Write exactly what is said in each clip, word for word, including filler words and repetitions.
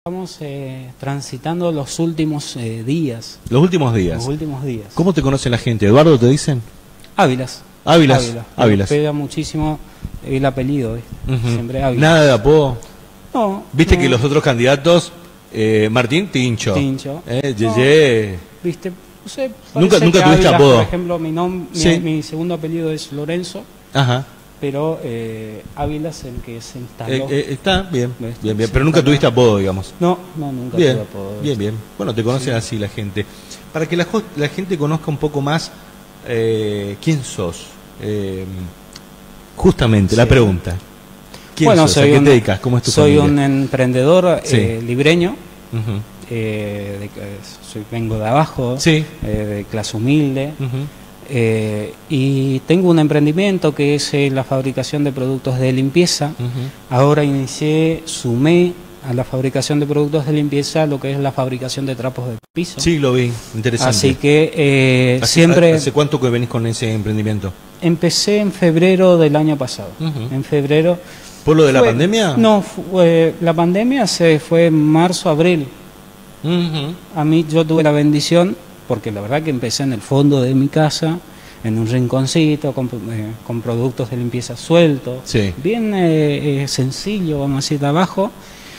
Estamos eh, transitando los últimos eh, días. Los últimos días. Los últimos días. ¿Cómo te conoce la gente? ¿Eduardo te dicen? Ávilas. Ávilas. Ávilas. Ávilas. Me pega muchísimo el apellido. ¿eh? Uh-huh. Siempre Ávilas. ¿Nada de apodo? No. ¿Viste no. que los otros candidatos, eh, Martín Tincho? Tincho. Eh, Yeye. No. ¿Viste? No sé, Nunca, parece nunca que tuviste Ávilas, apodo. Por ejemplo, mi, nom Sí. mi, mi segundo apellido es Lorenzo. Ajá. Pero eh, Ávilas el que se instaló. Eh, eh, está bien, ¿Ves? bien, bien. Se Pero nunca instaló. tuviste apodo, digamos. No, no, nunca Bien, tuve apodo. bien, bien. Bueno, te conocen Sí. así la gente. Para que la, jo- la gente conozca un poco más eh, quién sos. Eh, justamente, la Sí. pregunta. ¿Quién Bueno, sos? ¿A soy qué un- te dedicas? ¿Cómo es tu Soy familia? un emprendedor Sí. eh, libreño. Ujú. Eh, de- eh, soy, vengo de abajo, Sí. eh, de clase humilde. Ujú. Eh, y tengo un emprendimiento que es eh, la fabricación de productos de limpieza. Ujú. Ahora inicié, sumé a la fabricación de productos de limpieza lo que es la fabricación de trapos de piso. Sí, lo vi. Interesante. Así que eh, ¿Hace- siempre ¿Hace cuánto que venís con ese emprendimiento? empecé en febrero del año pasado. Ujú. En febrero. ¿Por lo de la Fue- pandemia? No, fue- la pandemia se fue en marzo, abril. Ujú. A mí yo tuve la bendición, porque la verdad que empecé en el fondo de mi casa, en un rinconcito, con, eh, con productos de limpieza sueltos, Sí. bien eh, eh, sencillo, vamos a decir, de abajo.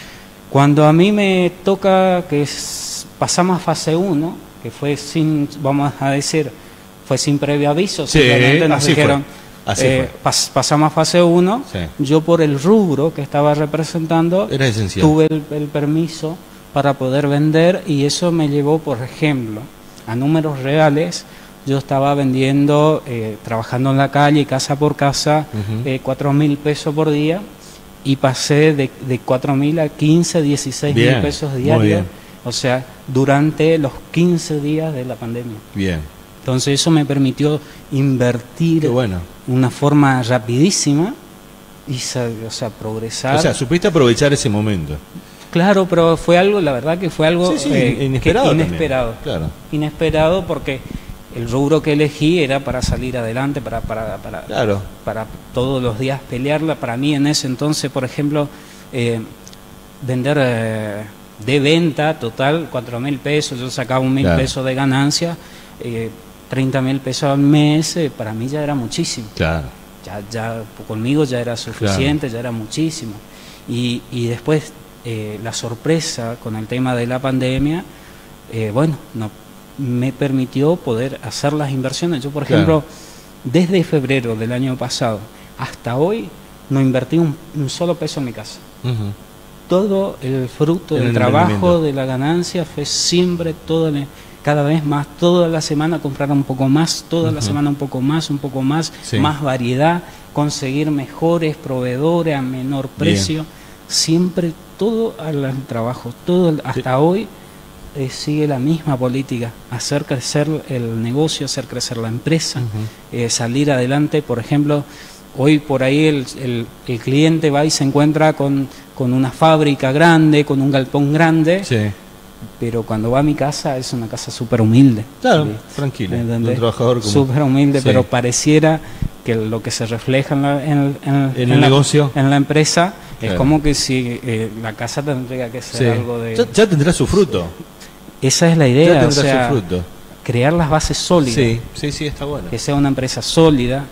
Cuando a mí me toca que es- pasamos a fase uno, que fue sin, vamos a decir, fue sin previo aviso, Sí, simplemente nos así fue, dijeron, así eh, fue. pas- pasamos a fase uno, Sí. yo por el rubro que estaba representando, Era esencial. tuve el, el permiso para poder vender y eso me llevó, por ejemplo, a números reales. Yo estaba vendiendo, eh, trabajando en la calle, casa por casa, Ujú. eh, cuatro mil pesos por día y pasé de, de cuatro mil a quince, dieciséis mil Bien, pesos muy diarios. bien. O sea, durante los quince días de la pandemia. Bien. Entonces eso me permitió invertir Qué bueno. de una forma rapidísima y sa- o sea, progresar. O sea, supiste aprovechar ese momento. Claro, pero fue algo, la verdad que fue algo Sí, sí, eh, que- inesperado también. inesperado. Claro. Inesperado porque el rubro que elegí era para salir adelante, para, para, para, Claro. para todos los días pelearla. Para mí en ese entonces, por ejemplo, eh, vender eh, de venta total cuatro mil pesos, yo sacaba un mil Claro. pesos de ganancia, eh, treinta mil pesos al mes, eh, para mí ya era muchísimo. Claro. Ya, ya conmigo ya era suficiente, ya era muchísimo. Y, y después eh, la sorpresa con el tema de la pandemia, eh, bueno, no, me permitió poder hacer las inversiones. Yo, por Claro. ejemplo, desde febrero del año pasado hasta hoy, no invertí un, un solo peso en mi casa. Ujú. Todo el fruto En del el trabajo, emprendimiento. de la ganancia, fue siempre, todo el- cada vez más, toda la semana comprar un poco más, toda la Ujú. semana un poco más, un poco más, Sí. más variedad, conseguir mejores proveedores a menor precio, siempre todo al al trabajo, todo el- hasta hoy eh, sigue la misma política, hacer crecer el negocio, hacer crecer la empresa, Ujú. eh, salir adelante. Por ejemplo, hoy por ahí el, el- el cliente va y se encuentra con, con una fábrica grande, con un galpón grande, Sí. pero cuando va a mi casa es una casa súper humilde. Claro, ¿sí? tranquilo. ¿Me Un entendés? trabajador como... Súper humilde, Sí. pero pareciera que lo que se refleja en la, en, en- En en el la- negocio. en la empresa Claro. es como que si eh, la casa tendría que ser Sí. algo de... Ya, ya tendrá su fruto. Esa es la Ya idea, o tendrá sea, su fruto. crear las bases sólidas. Sí, sí, sí, está bueno. Que sea una empresa sólida,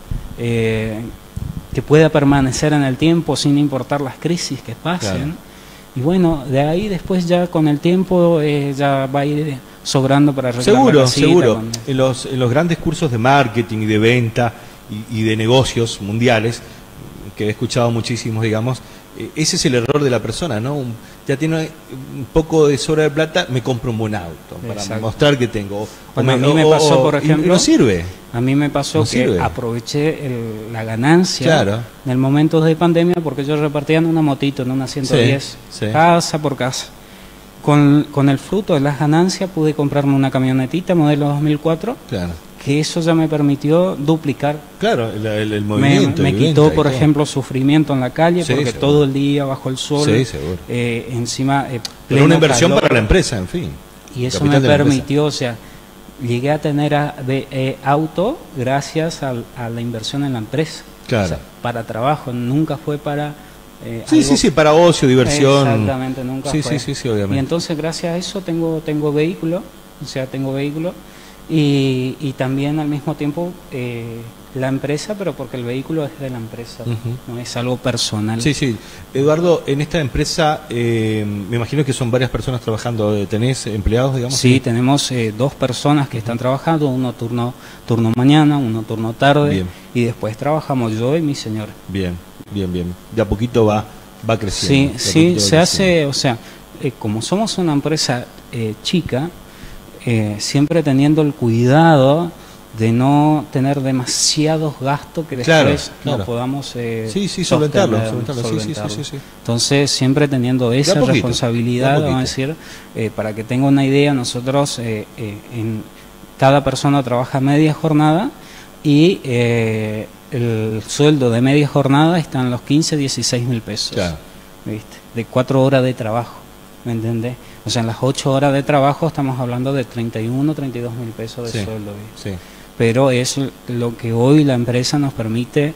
eh, que pueda permanecer en el tiempo sin importar las crisis que pasen. Claro. Y bueno, de ahí después ya con el tiempo eh, ya va a ir sobrando para arreglar la Seguro, casita, seguro. con- En los, en los grandes cursos de marketing y de venta y, y de negocios mundiales, que he escuchado muchísimos, digamos, eh, ese es el error de la persona, ¿no? Un- ya tiene un poco de sobra de plata, me compro un buen auto para Exacto. mostrar que tengo. O Bueno, a me- mí me o- pasó, o- por y ejemplo, no sirve. A mí me pasó No que sirve. aproveché el- la ganancia Claro. en el momento de pandemia porque yo repartía en una motito, en una ciento diez, Sí, sí. casa por casa. Con, con el fruto de las ganancias pude comprarme una camionetita modelo dos mil cuatro, Claro. que eso ya me permitió duplicar. Claro, el, el- el Me, movimiento. me y quitó, venta y por todo. ejemplo, sufrimiento en la calle, Sí, porque seguro. todo el día bajo el sol, Sí, seguro. eh, encima... eh, Pero pleno una inversión calor. para la empresa, en fin. Y eso Capital me de la empresa. permitió, o sea, llegué a tener a- de- eh, auto gracias al- a, la inversión en la empresa. Claro. O sea, para trabajo, nunca fue para Eh, sí, algo, sí, sí, para ocio, diversión. Exactamente, nunca sí, fue. Sí, sí, sí, obviamente. Y entonces gracias a eso tengo, tengo vehículo, o sea, tengo vehículo y, y también al mismo tiempo eh, la empresa, pero porque el vehículo es de la empresa, uh-huh. no es algo personal. Sí, sí. Eduardo, en esta empresa eh, me imagino que son varias personas trabajando. ¿Tenés empleados, digamos? Sí, sí. tenemos eh, dos personas que uh-huh. están trabajando, uno turno, turno mañana, uno turno tarde. Bien. Y después trabajamos yo y mi señora. Bien, bien, bien. De a poquito va, va creciendo. Sí, sí, se hace, o sea, eh, como somos una empresa eh, chica, eh, siempre teniendo el cuidado de no tener demasiados gastos que después claro, claro. no podamos eh, sí, sí, solventarlo, solventarlo. solventarlo. Sí, sí, sí, sí. Entonces siempre teniendo esa poquito, responsabilidad, vamos a decir, eh, para que tenga una idea, nosotros eh, eh, en cada persona trabaja media jornada y eh, el sueldo de media jornada está en los quince, dieciséis mil pesos, claro. ¿viste? De cuatro horas de trabajo, ¿me entendés? O sea, en las ocho horas de trabajo estamos hablando de treinta y uno, treinta y dos mil pesos de sí, sueldo, ¿viste? Sí. Pero es lo que hoy la empresa nos permite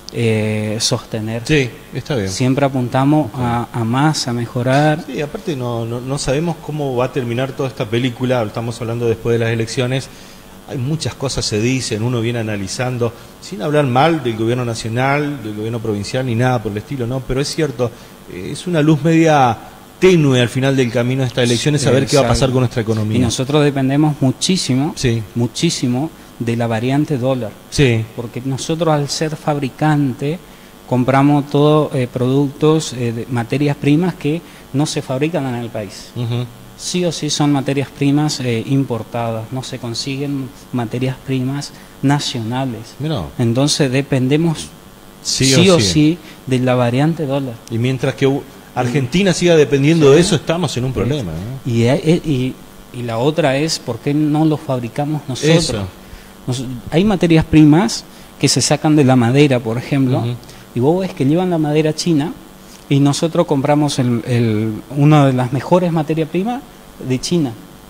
eh, sostener. Sí, está bien. Siempre apuntamos a, a más, a mejorar. Sí, aparte no, no, no sabemos cómo va a terminar toda esta película, estamos hablando después de las elecciones, hay muchas cosas se dicen, uno viene analizando, sin hablar mal del gobierno nacional, del gobierno provincial, ni nada por el estilo, no, pero es cierto, eh, es una luz media tenue al final del camino de esta elección, es saber Exacto. qué va a pasar con nuestra economía. Y nosotros dependemos muchísimo, sí. muchísimo de la variante dólar, sí. porque nosotros al ser fabricante compramos todos eh, productos, eh, de materias primas que no se fabrican en el país. Uh-huh. Sí o sí son materias primas eh, importadas, no se consiguen materias primas nacionales. No. Entonces dependemos sí, sí o, o sí. sí de la variante dólar. Y mientras que Argentina siga dependiendo sí. de eso, estamos en un problema, ¿no? Y, y, y la otra es, ¿por qué no lo fabricamos nosotros? Eso. Nos, hay materias primas que se sacan de la madera, por ejemplo, uh-huh. y vos ves que llevan la madera china y nosotros compramos el, el, una de las mejores materias primas de China.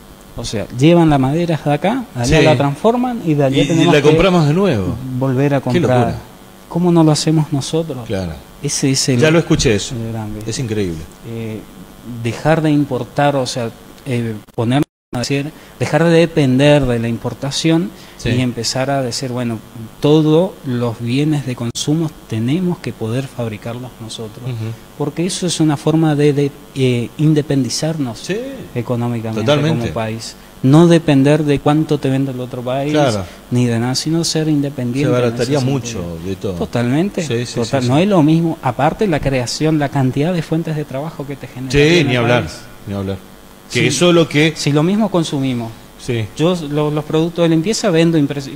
O sea, llevan la madera de acá, allá sí. la transforman y de allá y, tenemos y la que compramos de nuevo. Volver a comprar. ¿Cómo no lo hacemos nosotros? Claro. Ese es el, ya lo escuché eso. Es increíble. Eh, dejar de importar, o sea, eh, poner a decir, dejar de depender de la importación sí. y empezar a decir, bueno, todos los bienes de consumo tenemos que poder fabricarlos nosotros, uh-huh. porque eso es una forma de, de eh, independizarnos sí. económicamente Totalmente. como país. No depender de cuánto te vende el otro país, claro. ni de nada, sino ser independiente. Se barataría mucho de todo. Totalmente. Sí, sí, Total, sí, no sí. es lo mismo, aparte la creación, la cantidad de fuentes de trabajo que te genera. Sí, ni hablar, país. ni hablar. Que sí, eso es lo que... Si lo mismo consumimos. Sí. Yo lo, los productos de limpieza vendo impres...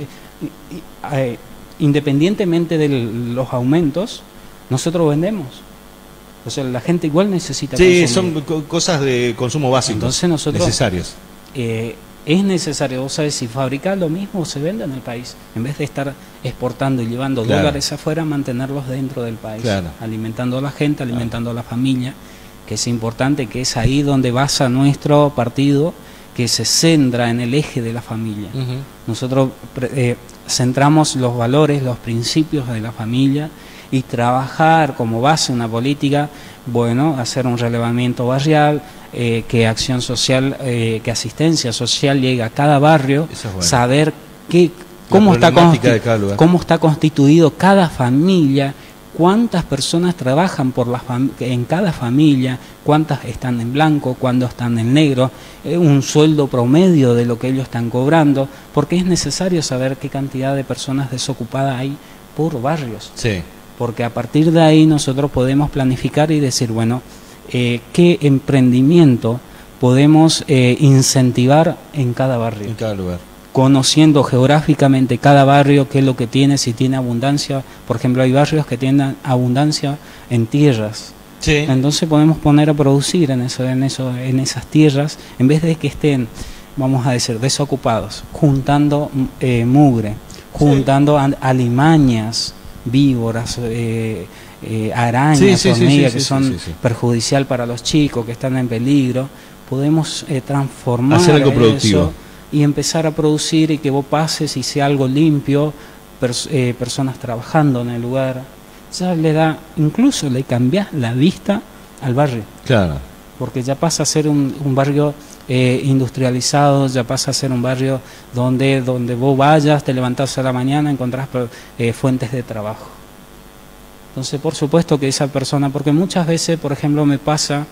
eh, independientemente de los aumentos, nosotros vendemos. O sea, la gente igual necesita sí, consumir. son cosas de consumo básico. Entonces nosotros... Necesarios. Eh, es necesario, vos sabés, si fabricar lo mismo se vende en el país, en vez de estar exportando y llevando claro. dólares afuera, mantenerlos dentro del país, claro. alimentando a la gente, alimentando claro. a la familia, que es importante, que es ahí donde basa nuestro partido, que se centra en el eje de la familia. Uh-huh. Nosotros eh, centramos los valores, los principios de la familia y trabajar como base una política, bueno, hacer un relevamiento barrial, eh, que acción social, eh, que asistencia social llegue a cada barrio, es bueno. saber qué, cómo, está consti- cómo está constituido cada familia, cuántas personas trabajan por la fam- en cada familia, cuántas están en blanco, cuántas están en negro, eh, un sueldo promedio de lo que ellos están cobrando, porque es necesario saber qué cantidad de personas desocupadas hay por barrios. Sí. Porque a partir de ahí nosotros podemos planificar y decir, bueno, eh, qué emprendimiento podemos eh, incentivar en cada barrio. En cada lugar. Conociendo geográficamente cada barrio, qué es lo que tiene, si tiene abundancia. Por ejemplo, hay barrios que tienen abundancia en tierras. Sí. Entonces podemos poner a producir en, eso, en, eso, en esas tierras, en vez de que estén, vamos a decir, desocupados, juntando eh, mugre, juntando sí. alimañas, víboras, eh, eh, arañas, sí, sí, hormigas sí, sí, que sí, son sí, sí. perjudicial para los chicos, que están en peligro. Podemos eh, transformar hacer algo productivo eso y empezar a producir y que vos pases y sea algo limpio, pers eh, personas trabajando en el lugar, ya le da, incluso le cambias la vista al barrio. Claro. Porque ya pasa a ser un, un barrio eh, industrializado, ya pasa a ser un barrio donde, donde vos vayas, te levantás a la mañana, encontrás eh, fuentes de trabajo. Entonces, por supuesto que esa persona, porque muchas veces, por ejemplo, me pasa,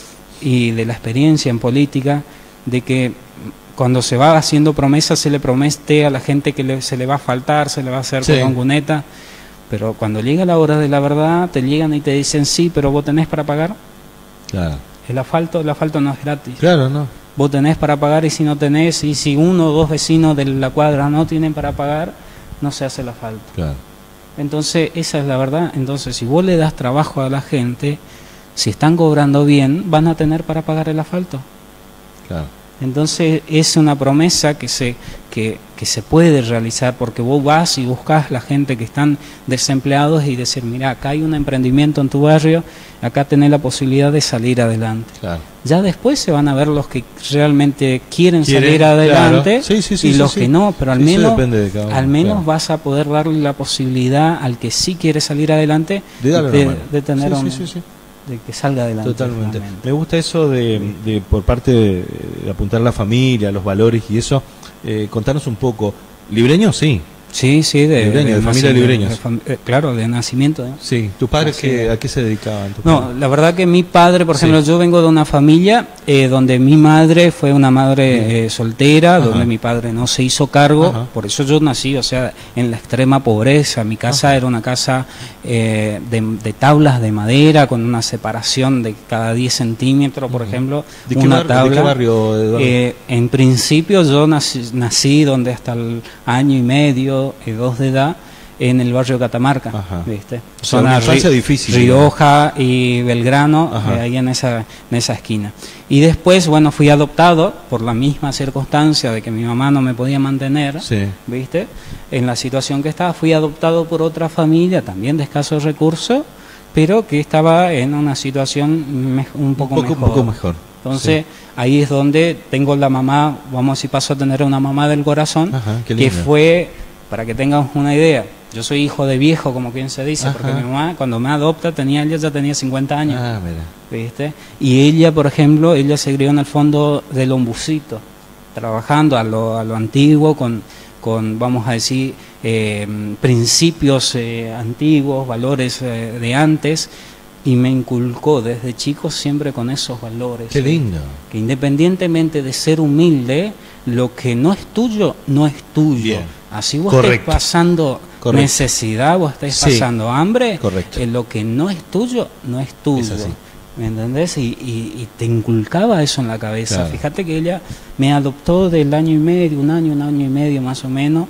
y de la experiencia en política, de que cuando se va haciendo promesas, se le promete a la gente que le, se le va a faltar, se le va a hacer sí. con cuneta, pero cuando llega la hora de la verdad, te llegan y te dicen, sí, pero vos tenés para pagar. Claro. El asfalto, el asfalto no es gratis. Claro, no. Vos tenés para pagar, y si no tenés, y si uno o dos vecinos de la cuadra no tienen para pagar, no se hace el asfalto. Claro. Entonces, esa es la verdad. Entonces, si vos le das trabajo a la gente, si están cobrando bien, van a tener para pagar el asfalto. Claro. Entonces, es una promesa que se, que, que se puede realizar, porque vos vas y buscas la gente que están desempleados y decir, mira, acá hay un emprendimiento en tu barrio, acá tenés la posibilidad de salir adelante. Claro. Ya después se van a ver los que realmente quieren, ¿Quieren? salir adelante, Claro. Sí, sí, sí, y sí, los sí. que no, pero al Sí, menos, de cada uno, al menos claro. vas a poder darle la posibilidad al que sí quiere salir adelante De darle de, una mano. de tener Sí, un, sí, sí, sí. de que salga adelante. Totalmente. realmente. Me gusta eso de, de por parte de, de apuntar a la familia, los valores y eso. Eh, contanos un poco. ¿Libreños? Sí. Sí, sí, de, Libreño, de familia de libreños. de fam- eh, claro, de nacimiento. ¿eh? Sí. ¿Tus padres Así qué, es. a qué se dedicaban? ¿Tus No, padres? la verdad que mi padre, por Sí. ejemplo, yo vengo de una familia eh, donde mi madre fue una madre eh, soltera, Ajá. donde mi padre no se hizo cargo, Ajá. por eso yo nací, o sea, en la extrema pobreza. Mi casa Ajá. era una casa eh, de, de tablas de madera, con una separación de cada diez centímetros, por Ujú. ejemplo, ¿De qué, una bar- tabla. ¿De qué barrio, Eduardo? Eh, en principio yo nací, nací donde hasta el año y medio, eh, dos de edad, en el barrio Catamarca, Ajá. ¿viste? O sea, una infancia difícil, Rioja y Belgrano, Ajá. eh, ahí en esa, en esa esquina. Y después, bueno, fui adoptado por la misma circunstancia de que mi mamá no me podía mantener, Sí. ¿viste? En la situación que estaba, fui adoptado por otra familia, también de escasos recursos, pero que estaba en una situación me- un poco, un poco mejor. Un poco mejor. Entonces, Sí. ahí es donde tengo la mamá, vamos a decir, paso a tener una mamá del corazón, Ajá, qué que lindo. fue, para que tengamos una idea, yo soy hijo de viejo, como quien se dice, Ajá. porque mi mamá, cuando me adopta, tenía, ella ya tenía cincuenta años, Ah, mira. ¿viste? Y ella, por ejemplo, ella se crió en el fondo del Ombucito, trabajando a lo, a lo antiguo, con, con, vamos a decir, eh, principios eh, antiguos, valores eh, de antes, y me inculcó desde chico siempre con esos valores. Qué lindo. Que independientemente de ser humilde, lo que no es tuyo, no es tuyo. Bien. Así vos Correcto. estés pasando Correcto. necesidad, vos estés Sí. pasando hambre, Correcto. eh, lo que no es tuyo, no es tuyo. Es así. ¿Me entendés? Y, y- y te inculcaba eso en la cabeza. Claro. Fíjate que ella me adoptó del año y medio, un año, un año y medio más o menos,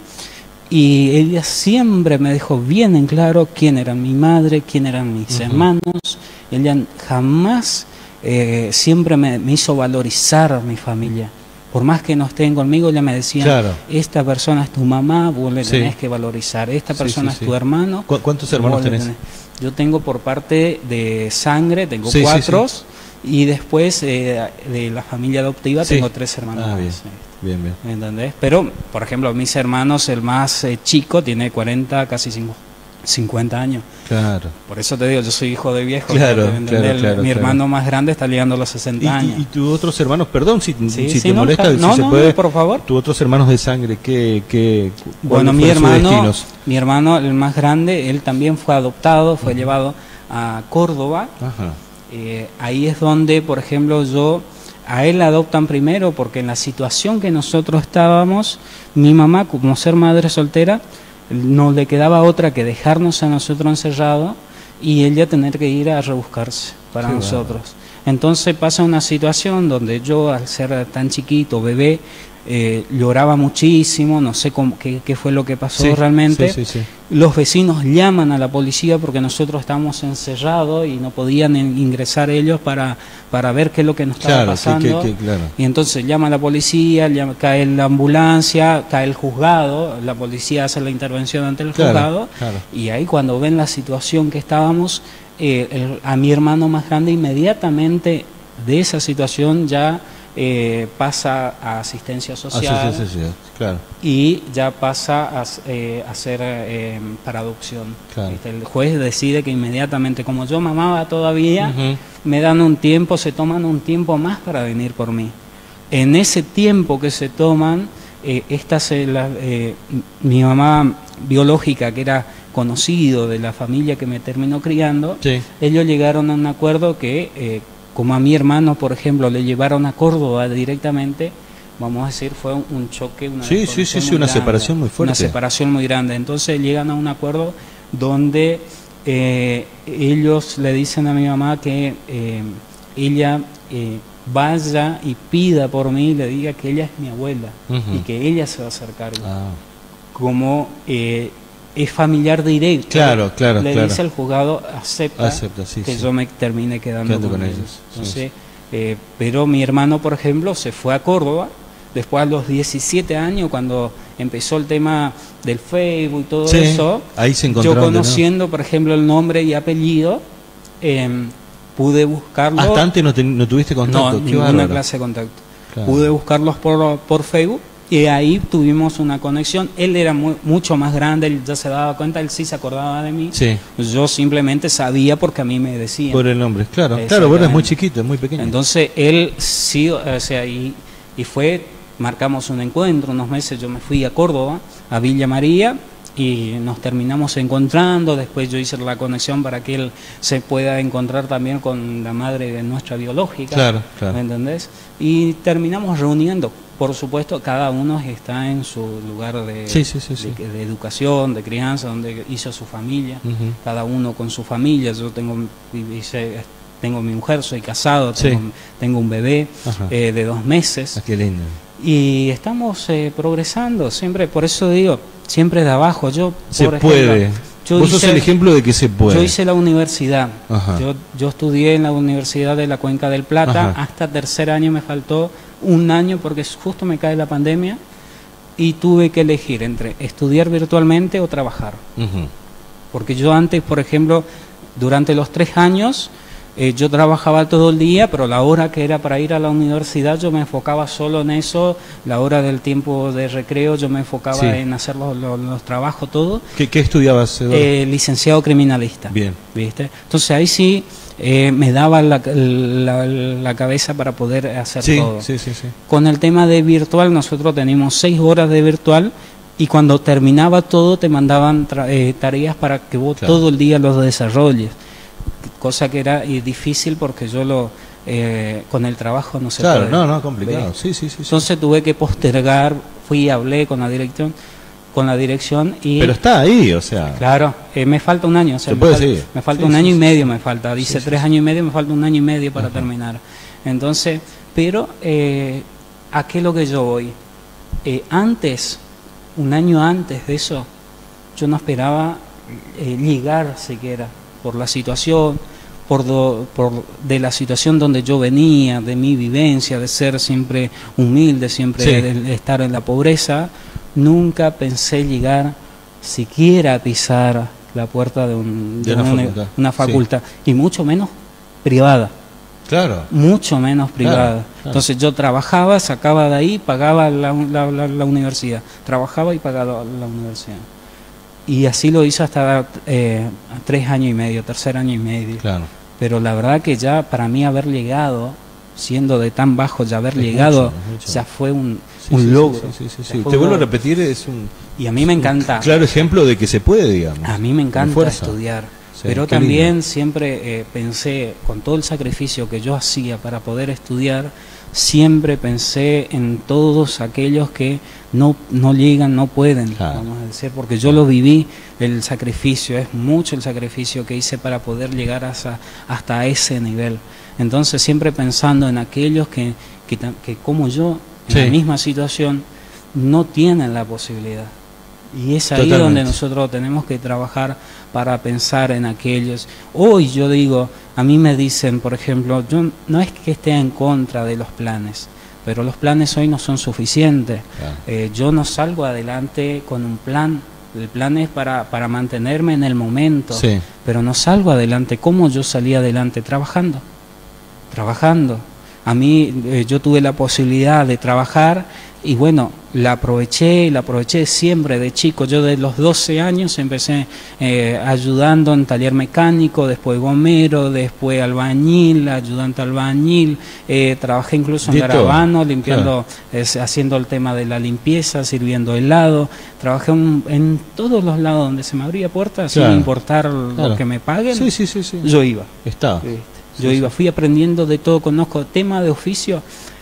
y ella siempre me dejó bien en claro quién era mi madre, quién eran mis Ujú. hermanos. Ella jamás, eh, siempre me, me hizo valorizar a mi familia. Por más que no estén conmigo, ella me decía, Claro. esta persona es tu mamá, vos le Sí. tenés que valorizar. Esta Sí, persona sí, es sí. tu hermano. ¿Cu- ¿Cuántos hermanos vos le tenés? Yo tengo por parte de sangre, tengo Sí, sí, cuatro, sí. y después eh, de la familia adoptiva Sí. tengo tres hermanos. Ah, bien. más, ¿sí? Bien, bien. ¿Me entendés? Pero, por ejemplo, mis hermanos, el más eh, chico tiene cuarenta, casi cinco- cincuenta años. Claro. Por eso te digo, yo soy hijo de viejo. Claro, ¿me entendés? claro, El- claro, Mi claro. hermano más grande está llegando a los ¿Y, sesenta años. y, y tus otros hermanos, perdón si, Sí, si sí, te no, molesta, está- si no, se no, puede, por favor. tus otros hermanos de sangre, ¿qué, qué, Bueno, cuáles mi fueron sus hermano, destinos? mi hermano, el más grande, él también fue adoptado, fue llevado a Córdoba. Ajá. Eh, ahí es donde, por ejemplo, yo a él la adoptan primero porque en la situación que nosotros estábamos, mi mamá, como ser madre soltera, no le quedaba otra que dejarnos a nosotros encerrados y ella tener que ir a rebuscarse para Qué nosotros. Entonces pasa una situación donde yo, al ser tan chiquito, bebé, eh, lloraba muchísimo, no sé cómo, qué, qué fue lo que pasó Sí, realmente. sí, sí, sí. Los vecinos llaman a la policía porque nosotros estábamos encerrados y no podían en- ingresar ellos para, para ver qué es lo que nos estaba Claro, que- pasando. que- que- claro. Y entonces llama a la policía, llama- cae la ambulancia, cae el juzgado, la policía hace la intervención ante el Claro, juzgado, claro. y ahí cuando ven la situación que estábamos, eh, el- a mi hermano más grande inmediatamente de esa situación ya eh, pasa a asistencia social, Asistencia social, claro. y ya pasa a, eh, a hacer eh, para adopción. Claro. ¿Viste? El juez decide que inmediatamente, como yo mamaba todavía, Uh-huh. me dan un tiempo, se toman un tiempo más para venir por mí. En ese tiempo que se toman, eh, esta se la, eh, mi mamá biológica, que era conocido de la familia que me terminó criando, Sí. ellos llegaron a un acuerdo que, eh, como a mi hermano, por ejemplo, le llevaron a Córdoba directamente, vamos a decir, fue un, un choque, una Sí, sí, sí, sí, muy una grande, separación muy fuerte. Una separación muy grande. Entonces llegan a un acuerdo donde eh, ellos le dicen a mi mamá que eh, ella eh, vaya y pida por mí, y le diga que ella es mi abuela, Uh-huh. y que ella se va a hacer cargo. Ah. Como eh, es familiar directo, Claro, claro, le claro. dice al juzgado, acepta, Acepta, sí, que sí. yo me termine quedando, Quedando con, con ellos. ellos, sí, Entonces, eh, pero mi hermano, por ejemplo, se fue a Córdoba, después a los diecisiete años, cuando empezó el tema del Facebook y todo Sí, eso, ahí se yo encontraron de nuevo. conociendo, por ejemplo, el nombre y apellido, eh, pude buscarlo. Hasta antes no, te- no tuviste contacto. No, Qué ninguna bárbaro. clase de contacto. Claro. Pude buscarlos por, por Facebook, y ahí tuvimos una conexión. Él era mu- mucho más grande, él ya se daba cuenta, él sí se acordaba de mí. Sí, Yo simplemente sabía porque a mí me decían. por el nombre. Claro, claro, vos eres muy chiquito, muy pequeño. Entonces él sí, o sea, y, y fue, marcamos un encuentro, unos meses yo me fui a Córdoba, a Villa María, y nos terminamos encontrando. Después yo hice la conexión para que él se pueda encontrar también con la madre de nuestra biológica. Claro, claro. ¿Me entendés? Y terminamos reuniendo. Por supuesto, cada uno está en su lugar de, Sí, sí, sí, sí. de, de educación, de crianza, donde hizo su familia, Ujú. cada uno con su familia. Yo tengo, hice- tengo mi mujer, soy casado, tengo, Sí. tengo un bebé Ajá. eh, de dos meses. Ah, qué lindo. Y estamos eh, progresando, siempre, por eso digo, siempre de abajo. Yo, Se por ejemplo, puede. yo Vos sos hice- el ejemplo de que se puede. Yo hice la universidad. Ajá. Yo, yo estudié en la Universidad de la Cuenca del Plata. Ajá. Hasta tercer año me faltó un año porque justo me cae la pandemia y tuve que elegir entre estudiar virtualmente o trabajar. Ujú. Porque yo antes, por ejemplo, durante los tres años, eh, yo trabajaba todo el día, pero la hora que era para ir a la universidad yo me enfocaba solo en eso. La hora del tiempo de recreo yo me enfocaba Sí. en hacer los, los- los trabajos, todo. ¿Qué, qué estudiabas, Eduardo? Eh, licenciado criminalista. Bien. ¿Viste? Entonces ahí sí eh, me daba la, la- la cabeza para poder hacer Sí, todo. sí, sí, sí. Con el tema de virtual, nosotros teníamos seis horas de virtual, y cuando terminaba todo te mandaban tra- eh, tareas para que vos Claro. todo el día los desarrolles, cosa que era eh, difícil porque yo lo eh, con el trabajo no se Claro, puede. no, no, complicado. ¿Ves? Sí, sí, sí. sí. Entonces tuve que postergar, fui y hablé con la dirección, con la dirección y Pero está ahí, o sea. claro, eh, me falta un año, o sea, Se me, puede fal- seguir. me falta Sí, un sí, año sí, y medio, me falta, dice Sí, sí, tres sí. años y medio, me falta un año y medio para Ajá. terminar. Entonces, pero eh, ¿a qué es lo que yo voy? Eh, antes, un año antes de eso, yo no esperaba eh, llegar siquiera por la situación, por, do- por de la situación donde yo venía, de mi vivencia, de ser siempre humilde, siempre Sí. de, de estar en la pobreza. Nunca pensé llegar siquiera a pisar la puerta de, un- De de una una, facultad, una sí. facultad, y mucho menos privada, Claro. mucho menos privada. claro. Entonces yo trabajaba, sacaba de ahí, pagaba la, la, la- la universidad, trabajaba y pagaba la universidad. Y así lo hizo hasta eh, tres años y medio, tercer año y medio. Claro. Pero la verdad que ya para mí haber llegado, siendo de tan bajo, ya haber Es llegado, mucho, es mucho. ya fue un, Sí, un sí, logro. Sí, sí, sí, Ya sí. fue Te un vuelvo a logro. repetir, es un Y a mí me encanta. claro ejemplo de que se puede, digamos. A mí me Con encanta fuerza. estudiar, Sí, pero qué también lindo. siempre eh, pensé, con todo el sacrificio que yo hacía para poder estudiar, siempre pensé en todos aquellos que no, no llegan, no pueden, Claro. vamos a decir, porque yo lo viví, el sacrificio, es mucho el sacrificio que hice para poder llegar hasta, hasta ese nivel. Entonces siempre pensando en aquellos que, que, ta- que como yo, en Sí. la misma situación, no tienen la posibilidad. Y es ahí Totalmente. donde nosotros tenemos que trabajar para pensar en aquellos. Hoy yo digo, a mí me dicen, por ejemplo, yo no es que esté en contra de los planes, pero los planes hoy no son suficientes. Claro. Eh, yo no salgo adelante con un plan. El plan es para, para mantenerme en el momento, Sí. pero no salgo adelante. ¿Cómo yo salí adelante? Trabajando, trabajando. a mí eh, yo tuve la posibilidad de trabajar y bueno, la aproveché, la aproveché siempre de chico. Yo de los doce años empecé eh, ayudando en taller mecánico, después gomero, después albañil, ayudante albañil, eh, trabajé incluso en Garabano, limpiando, claro. eh, haciendo el tema de la limpieza, sirviendo helado, trabajé un, en todos los lados donde se me abría puertas, claro. sin importar claro. lo que me paguen, sí, sí, sí, sí. yo iba. Estaba. ¿Viste? Yo sí, iba, fui aprendiendo de todo, conozco tema de oficio,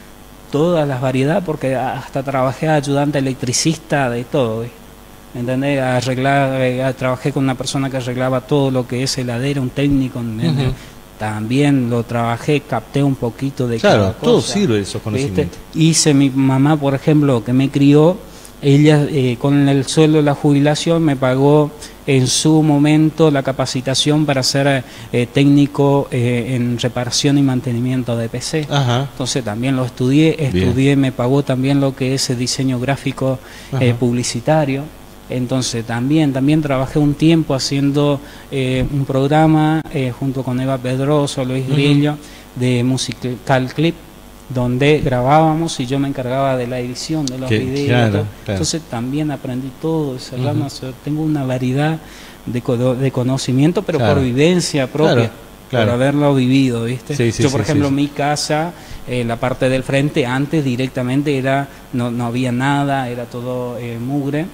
todas las variedades, porque hasta trabajé ayudante electricista, de todo, ¿entendés? Arreglar, eh, trabajé con una persona que arreglaba todo lo que es heladera, un técnico, uh-huh. también lo trabajé, capté un poquito de claro, cada cosa. Todo sirve esos conocimientos. ¿Viste? Hice mi mamá, por ejemplo, que me crió, ella eh, con el sueldo de la jubilación me pagó en su momento la capacitación para ser eh, técnico eh, en reparación y mantenimiento de P C. Ajá. Entonces también lo estudié, estudié, Bien. me pagó también lo que es el diseño gráfico eh, publicitario. Entonces también también trabajé un tiempo haciendo eh, un programa eh, junto con Eva Pedroso, Luis uh-huh. Grillo, de Musical Clip, donde grabábamos y yo me encargaba de la edición de los que, videos. Claro, claro. Entonces también aprendí todo, ese uh-huh. rama, o sea, tengo una variedad de, de conocimiento, pero claro. por vivencia propia, claro, claro. por haberlo vivido, ¿viste? Sí, sí, yo, por sí, ejemplo, sí, mi casa, eh, la parte del frente, antes directamente era no, no había nada, era todo eh, mugre.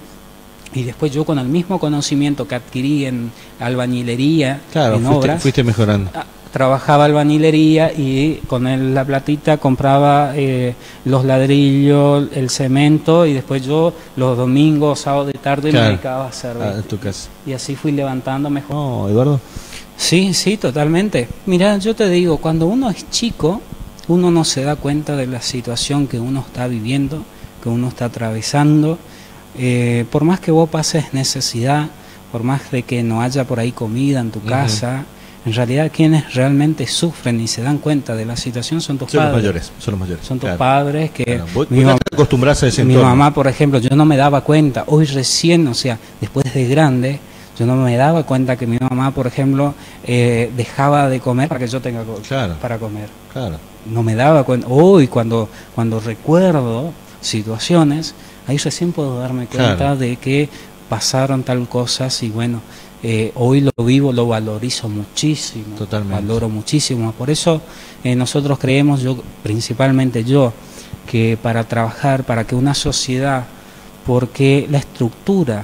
Y después yo con el mismo conocimiento que adquirí en albañilería, claro, en fuiste, obras, fuiste mejorando. Trabajaba albañilería y con el, la platita compraba eh, los ladrillos, el cemento, y después yo los domingos, sábados de tarde claro. me dedicaba a hacer. Ah, en tu casa. Y así fui levantando mejor. No, Eduardo. Sí, sí, totalmente. Mira, yo te digo, cuando uno es chico, uno no se da cuenta de la situación que uno está viviendo, que uno está atravesando. Eh, por más que vos pases necesidad, por más de que no haya por ahí comida en tu uh-huh. casa, en realidad quienes realmente sufren y se dan cuenta de la situación son tus son padres. Los mayores, son los mayores. Son tus claro. padres que... Claro. Vos, mi, vos mamá, te acostumbrás a ese mi entorno. mamá, por ejemplo, yo no me daba cuenta, hoy recién, o sea, después de grande, yo no me daba cuenta que mi mamá, por ejemplo, eh, dejaba de comer para que yo tenga claro. para comer. Claro. No me daba cuenta. Hoy, cuando, cuando recuerdo situaciones, ahí recién puedo darme cuenta claro. de que pasaron tal cosas y bueno... Eh, hoy lo vivo, lo valorizo muchísimo, Totalmente. valoro muchísimo. Por eso eh, nosotros creemos, yo principalmente yo, que para trabajar, para que una sociedad, porque la estructura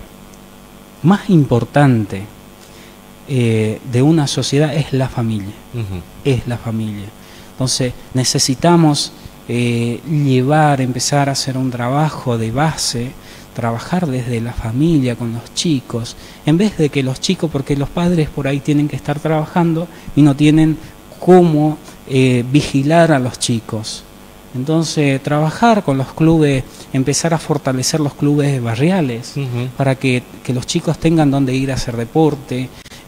más importante eh, de una sociedad es la familia, uh-huh. es la familia. Entonces necesitamos eh, llevar, empezar a hacer un trabajo de base, trabajar desde la familia con los chicos, en vez de que los chicos, porque los padres por ahí tienen que estar trabajando y no tienen cómo eh, vigilar a los chicos. Entonces, trabajar con los clubes, empezar a fortalecer los clubes barriales, uh-huh. para que, que los chicos tengan donde ir a hacer deporte,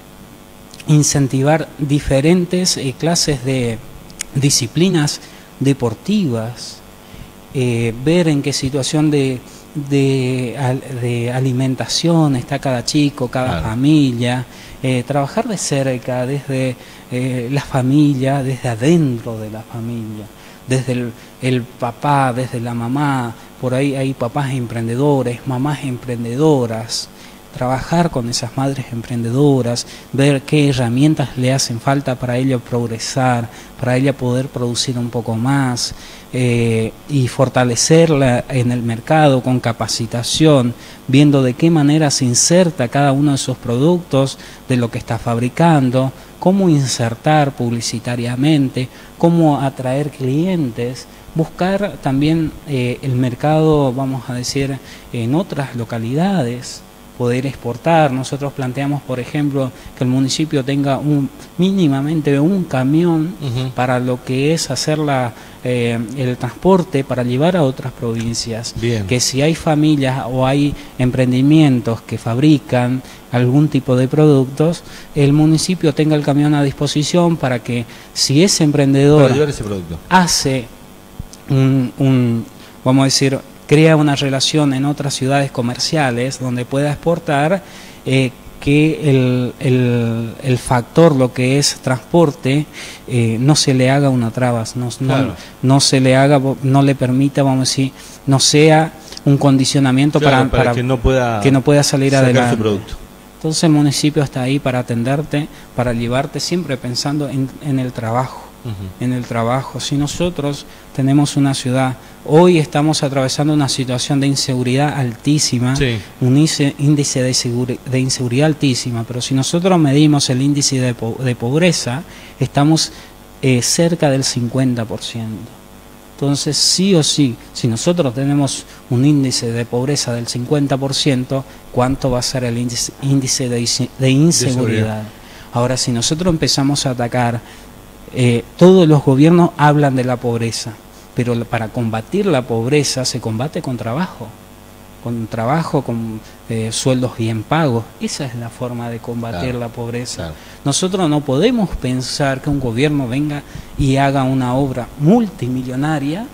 incentivar diferentes eh, clases de disciplinas deportivas, eh, ver en qué situación de De, de alimentación está cada chico, cada claro. familia, eh, trabajar de cerca, desde eh, la familia, desde adentro de la familia, desde el, el papá, desde la mamá, por ahí hay papás emprendedores, mamás emprendedoras, trabajar con esas madres emprendedoras, ver qué herramientas le hacen falta para ella progresar, para ella poder producir un poco más, eh, y fortalecerla en el mercado con capacitación, viendo de qué manera se inserta cada uno de sus productos, de lo que está fabricando, cómo insertar publicitariamente, cómo atraer clientes, buscar también eh, el mercado, vamos a decir, en otras localidades, poder exportar. Nosotros planteamos, por ejemplo, que el municipio tenga un mínimamente un camión uh-huh. para lo que es hacer la, eh, el transporte para llevar a otras provincias. Bien. Que si hay familias o hay emprendimientos que fabrican algún tipo de productos, el municipio tenga el camión a disposición para que si ese emprendedor ese producto. hace un, un, vamos a decir, crea una relación en otras ciudades comerciales donde pueda exportar, eh, que el, el, el factor, lo que es transporte, eh, no se le haga una traba, no, Claro. no, no se le haga, no le permita, vamos a decir, no sea un condicionamiento Claro, para, para para que no pueda, que no pueda salir sacar adelante. su producto. Entonces el municipio está ahí para atenderte, para llevarte, siempre pensando en, en el trabajo. Uh-huh. En el trabajo. Si nosotros tenemos una ciudad, hoy estamos atravesando una situación de inseguridad altísima, sí. un índice, índice de, seguri, de inseguridad altísima, pero si nosotros medimos el índice de, po de pobreza, estamos eh, cerca del cincuenta por ciento. Entonces, sí o sí, si nosotros tenemos un índice de pobreza del cincuenta por ciento, ¿cuánto va a ser el índice, índice de, de inseguridad? Ahora, si nosotros empezamos a atacar, eh, todos los gobiernos hablan de la pobreza, pero para combatir la pobreza se combate con trabajo, con trabajo, con eh, sueldos bien pagos. Esa es la forma de combatir claro, la pobreza. Claro. Nosotros no podemos pensar que un gobierno venga y haga una obra multimillonaria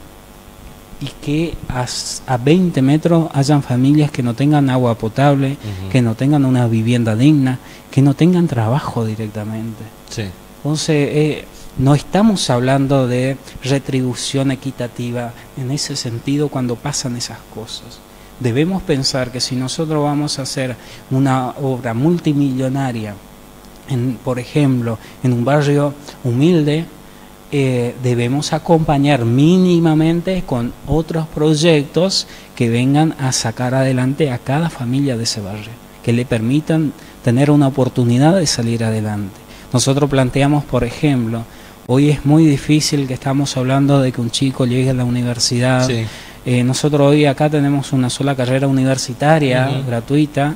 y que a, a veinte metros hayan familias que no tengan agua potable, uh-huh. que no tengan una vivienda digna, que no tengan trabajo directamente. Sí. Entonces, eh, no estamos hablando de retribución equitativa en ese sentido cuando pasan esas cosas. Debemos pensar que si nosotros vamos a hacer una obra multimillonaria, en, por ejemplo, en un barrio humilde, eh, debemos acompañar mínimamente con otros proyectos que vengan a sacar adelante a cada familia de ese barrio, que le permitan tener una oportunidad de salir adelante. Nosotros planteamos, por ejemplo, hoy es muy difícil que estamos hablando de que un chico llegue a la universidad. Sí. Eh, nosotros hoy acá tenemos una sola carrera universitaria, uh-huh. gratuita,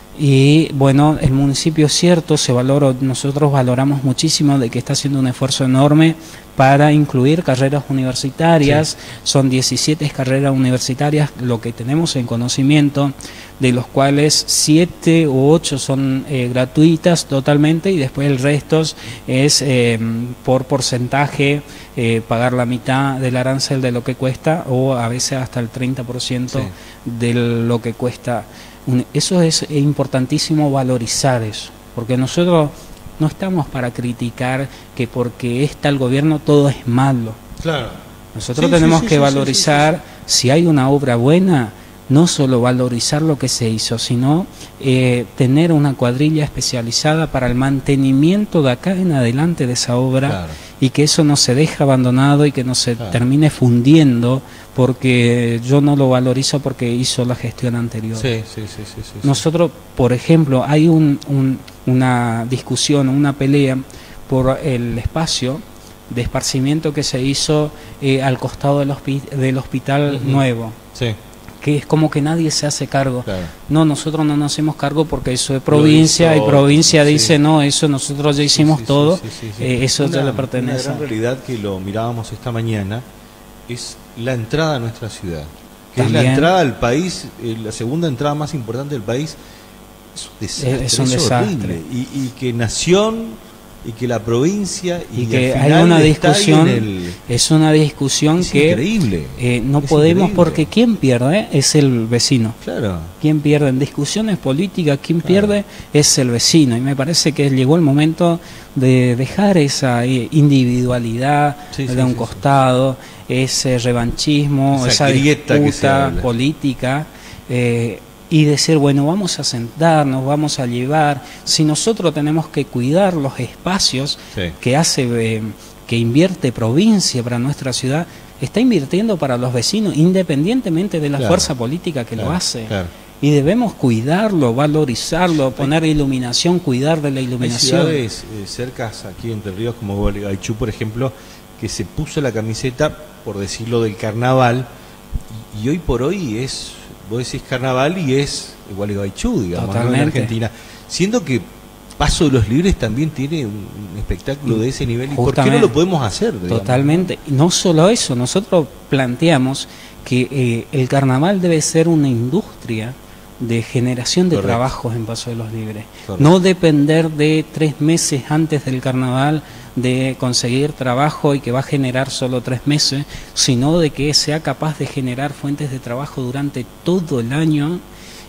y bueno, el municipio es cierto, se valora, nosotros valoramos muchísimo de que está haciendo un esfuerzo enorme para incluir carreras universitarias, sí. son diecisiete carreras universitarias, lo que tenemos en conocimiento, de los cuales siete u ocho son eh, gratuitas totalmente y después el resto es eh, por porcentaje, eh, pagar la mitad del arancel de lo que cuesta o a veces hasta el treinta por ciento sí. de lo que cuesta. Eso es importantísimo valorizar eso, porque nosotros no estamos para criticar que porque está el gobierno todo es malo. Claro. Nosotros sí, tenemos sí, sí, que sí, valorizar, sí, sí, sí. si hay una obra buena, no solo valorizar lo que se hizo, sino eh, tener una cuadrilla especializada para el mantenimiento de acá en adelante de esa obra, claro. y que eso no se deje abandonado y que no se claro. termine fundiendo porque yo no lo valorizo porque hizo la gestión anterior. Sí, sí, sí, sí, sí, Nosotros, por ejemplo, hay un, un, una discusión, una pelea por el espacio de esparcimiento que se hizo eh, al costado del, hospi del hospital uh-huh. nuevo. Sí. Que es como que nadie se hace cargo. Claro. No, nosotros no nos hacemos cargo porque eso es provincia hizo, y provincia sí. dice, no, eso nosotros ya hicimos sí, sí, todo, sí, sí, sí, sí. Eh, eso una, ya le pertenece. Una gran realidad que lo mirábamos esta mañana es la entrada a nuestra ciudad. Que es la entrada al país, eh, la segunda entrada más importante del país. Es un desastre. Es un es desastre. Y, y que Nación... y que la provincia y, y que al hay final una discusión el... es una discusión es que increíble. Eh, no es podemos increíble. Porque quien pierde es el vecino. Claro. Quien pierde en discusiones políticas, quien claro. pierde es el vecino, y me parece que llegó el momento de dejar esa individualidad sí, de sí, un sí, costado, sí. ese revanchismo, esa, esa disputa política. Eh, Y decir, bueno, vamos a sentarnos, vamos a llevar. Si nosotros tenemos que cuidar los espacios sí. que hace, eh, que invierte provincia para nuestra ciudad, está invirtiendo para los vecinos, independientemente de la claro. fuerza política que claro. lo hace. Claro. Y debemos cuidarlo, valorizarlo, poner iluminación, cuidar de la iluminación. Hay ciudades eh, cercas aquí Entre Ríos, como Gualeguaychú, por ejemplo, que se puso la camiseta, por decirlo, del carnaval, y, y hoy por hoy es... Vos decís carnaval y es Gualeguaychú, digamos, ¿no? En Argentina. Siendo que Paso de los Libres también tiene un, un espectáculo de ese nivel. ¿Y por qué no lo podemos hacer? Digamos? Totalmente. Y no solo eso, nosotros planteamos que eh, el carnaval debe ser una industria de generación de Correcto. Trabajos en Paso de los Libres. Correcto. No depender de tres meses antes del carnaval de conseguir trabajo y que va a generar solo tres meses, sino de que sea capaz de generar fuentes de trabajo durante todo el año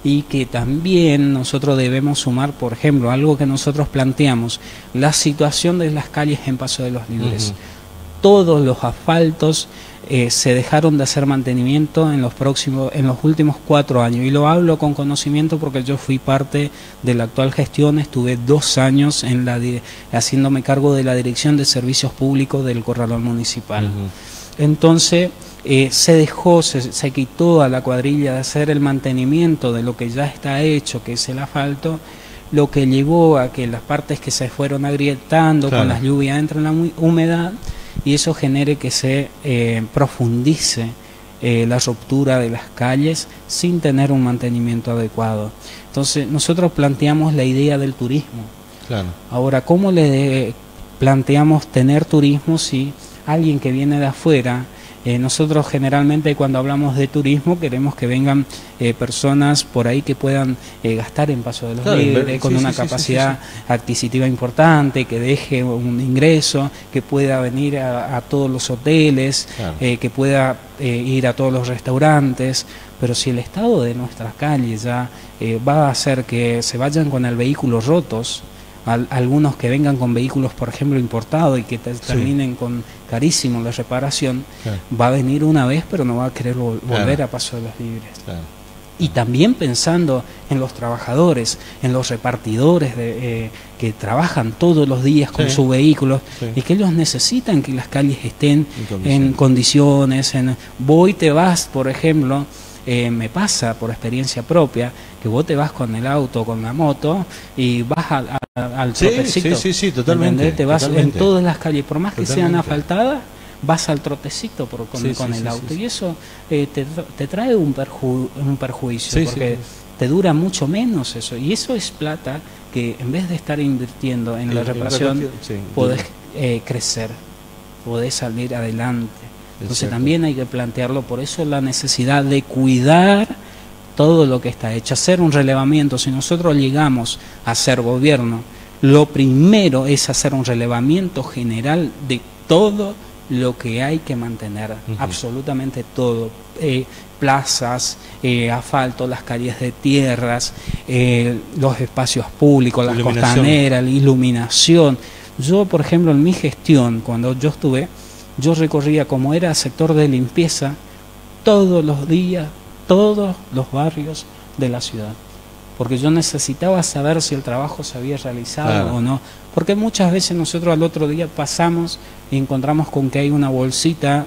y que también nosotros debemos sumar, por ejemplo, algo que nosotros planteamos, la situación de las calles en Paso de los Libres. Uh-huh. Todos los asfaltos eh, se dejaron de hacer mantenimiento en los próximos, en los últimos cuatro años, y lo hablo con conocimiento porque yo fui parte de la actual gestión, estuve dos años en la haciéndome cargo de la Dirección de Servicios Públicos del Corralón Municipal. Uh-huh. Entonces eh, se dejó, se, se quitó a la cuadrilla de hacer el mantenimiento de lo que ya está hecho, que es el asfalto, lo que llevó a que las partes que se fueron agrietando, claro, con las lluvias entran en la humedad, y eso genere que se eh, profundice eh, la ruptura de las calles sin tener un mantenimiento adecuado. Entonces nosotros planteamos la idea del turismo. Claro. Ahora, ¿cómo le planteamos tener turismo si alguien que viene de afuera, eh, nosotros generalmente cuando hablamos de turismo queremos que vengan eh, personas por ahí que puedan eh, gastar en Paso de los claro, Libres, con sí, una sí, capacidad sí, sí, sí. adquisitiva importante, que deje un ingreso, que pueda venir a, a todos los hoteles, claro. eh, que pueda eh, ir a todos los restaurantes. Pero si el estado de nuestras calles ya eh, va a hacer que se vayan con el vehículo rotos, Al, algunos que vengan con vehículos, por ejemplo, importados y que te, terminen sí. con carísimo la reparación, claro. va a venir una vez, pero no va a querer vol volver claro. a Paso de los Libres. Claro. Y también pensando en los trabajadores, en los repartidores de, eh, que trabajan todos los días con sí. sus vehículos sí. y que ellos necesitan que las calles estén en condiciones. En, voy, te vas, por ejemplo, Eh, me pasa por experiencia propia que vos te vas con el auto, con la moto y vas a, a, al sí, trotecito. Sí, sí, sí, totalmente. Te vas totalmente. en todas las calles, por más totalmente. que sean asfaltadas, vas al trotecito por, con, sí, con sí, el sí, auto sí, sí. y eso eh, te, te trae un, perju un perjuicio sí, porque sí, sí. te dura mucho menos eso, y eso es plata que en vez de estar invirtiendo en sí, la reparación sí, podés eh, crecer, podés salir adelante. Entonces también hay que plantearlo, por eso la necesidad de cuidar todo lo que está hecho, hacer un relevamiento. Si nosotros llegamos a ser gobierno, lo primero es hacer un relevamiento general de todo lo que hay que mantener, uh-huh. absolutamente todo, eh, plazas, eh, asfalto, las calles de tierras, eh, los espacios públicos, las costaneras, la iluminación. Yo, por ejemplo, en mi gestión, cuando yo estuve, yo recorría, como era sector de limpieza, todos los días, todos los barrios de la ciudad, porque yo necesitaba saber si el trabajo se había realizado claro. o no, porque muchas veces nosotros al otro día pasamos y encontramos con que hay una bolsita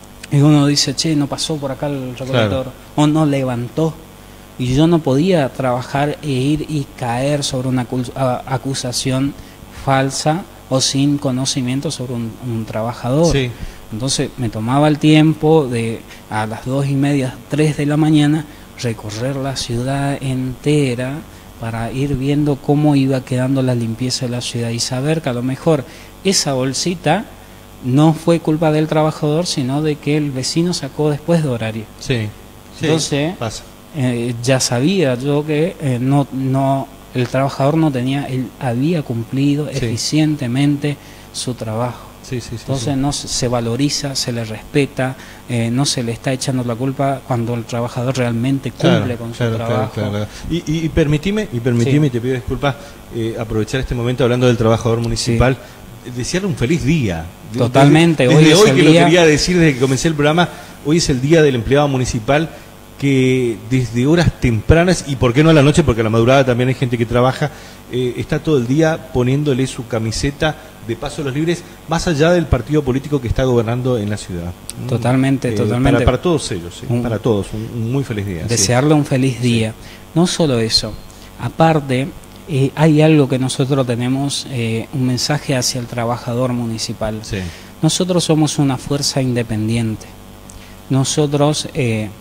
y uno dice, che, no pasó por acá el recolector, claro. o no levantó, y yo no podía trabajar e ir y caer sobre una acusación falsa o sin conocimiento sobre un, un trabajador. Sí. Entonces me tomaba el tiempo de a las dos y media, tres de la mañana, recorrer la ciudad entera para ir viendo cómo iba quedando la limpieza de la ciudad y saber que a lo mejor esa bolsita no fue culpa del trabajador, sino de que el vecino sacó después de horario. Sí. Sí. Entonces pasa. Eh, ya sabía yo que eh, no no el trabajador no tenía, él había cumplido sí. eficientemente su trabajo. Sí, sí, sí, Entonces sí. no se, se valoriza, se le respeta, eh, no se le está echando la culpa cuando el trabajador realmente cumple claro, con claro, su trabajo. Claro, claro. Y, y, y permitime, y permitime, sí. te pido disculpas, eh, aprovechar este momento hablando del trabajador municipal, sí. desearle un feliz día. Totalmente. Desde, desde hoy, hoy que día... lo quería decir desde que comencé el programa, hoy es el día del empleado municipal, que desde horas tempranas, y por qué no a la noche, porque a la madrugada también hay gente que trabaja, eh, está todo el día poniéndole su camiseta de Paso a los Libres, más allá del partido político que está gobernando en la ciudad. Totalmente, eh, totalmente. Para, para todos ellos, ¿sí? un, para todos, un, un muy feliz día. Desearle sí. un feliz día. Sí. No solo eso, aparte, eh, hay algo que nosotros tenemos, eh, un mensaje hacia el trabajador municipal. Sí. Nosotros somos una fuerza independiente. Nosotros... Eh,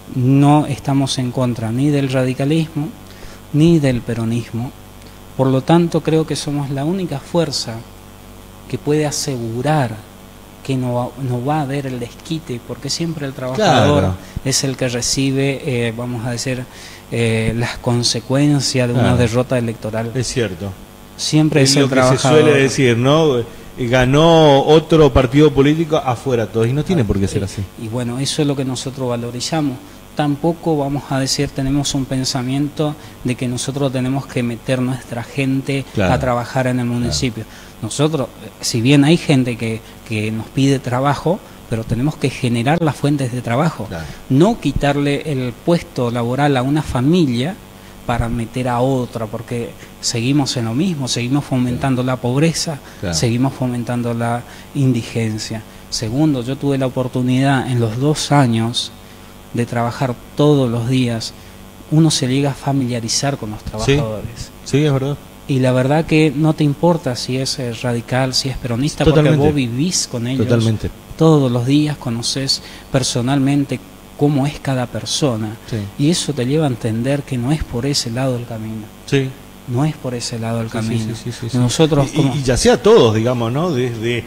no estamos en contra ni del radicalismo ni del peronismo, por lo tanto creo que somos la única fuerza que puede asegurar que no va, no va a haber el desquite, porque siempre el trabajador claro. es el que recibe, eh, vamos a decir, eh, las consecuencias de una ah, derrota electoral. Es cierto. Siempre es, es el lo trabajador. Que se suele decir, ¿no? Ganó otro partido político afuera todos, y no tiene por qué ser así. Y bueno, eso es lo que nosotros valorizamos. tampoco vamos a decir, tenemos un pensamiento de que nosotros tenemos que meter nuestra gente claro. a trabajar en el municipio. Claro. Nosotros, si bien hay gente que, que nos pide trabajo, pero tenemos que generar las fuentes de trabajo, claro. no quitarle el puesto laboral a una familia para meter a otra, porque seguimos en lo mismo, seguimos fomentando claro. la pobreza, claro. seguimos fomentando la indigencia. Segundo, yo tuve la oportunidad en los dos años de trabajar todos los días, uno se llega a familiarizar con los trabajadores. Sí, sí, es verdad. Y la verdad que no te importa si es radical, si es peronista, totalmente. Porque vos vivís con ellos. Totalmente. Todos los días conoces personalmente cómo es cada persona. Sí. Y eso te lleva a entender que no es por ese lado del camino. Sí. No es por ese lado del sí, camino. Sí, sí, sí, sí, Nosotros y, como... y ya sea todos, digamos, ¿no? Desde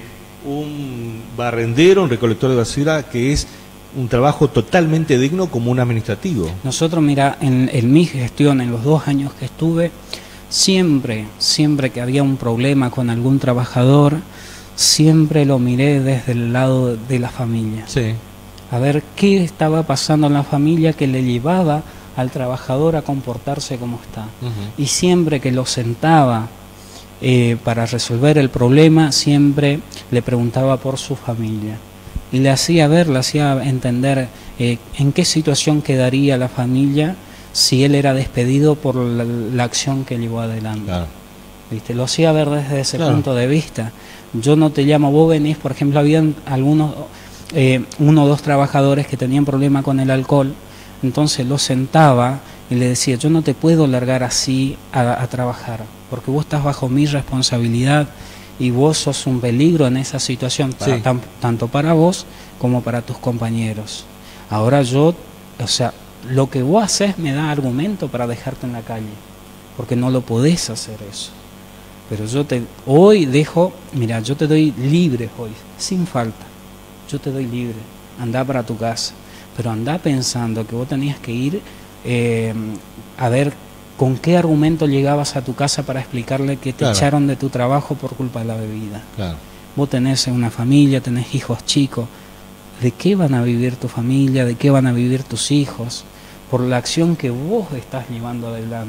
un barrendero, un recolector de basura, que es un trabajo totalmente digno como un administrativo. Nosotros, mira, en, en mi gestión, en los dos años que estuve, siempre, siempre que había un problema con algún trabajador, siempre lo miré desde el lado de la familia. Sí. A ver qué estaba pasando en la familia que le llevaba al trabajador a comportarse como está. Uh-huh. Y siempre que lo sentaba eh, para resolver el problema, siempre le preguntaba por su familia. Y le hacía ver, le hacía entender eh, en qué situación quedaría la familia si él era despedido por la, la acción que llevó adelante. Claro. ¿Viste? Lo hacía ver desde ese claro. punto de vista. Yo no te llamo, vos venís, por ejemplo, habían algunos, eh, uno o dos trabajadores que tenían problema con el alcohol, entonces lo sentaba y le decía, yo no te puedo largar así a, a trabajar, porque vos estás bajo mi responsabilidad y vos sos un peligro en esa situación, para, sí. tan, tanto para vos como para tus compañeros. Ahora yo, o sea, lo que vos haces me da argumento para dejarte en la calle, porque no lo podés hacer eso. Pero yo te hoy dejo, mira, yo te doy libre hoy, sin falta. Yo te doy libre, andá para tu casa, pero andá pensando que vos tenías que ir eh, a ver con qué argumento llegabas a tu casa para explicarle que te claro. echaron de tu trabajo por culpa de la bebida. Claro. Vos tenés una familia, tenés hijos chicos. ¿De qué van a vivir tu familia? ¿De qué van a vivir tus hijos? Por la acción que vos estás llevando adelante.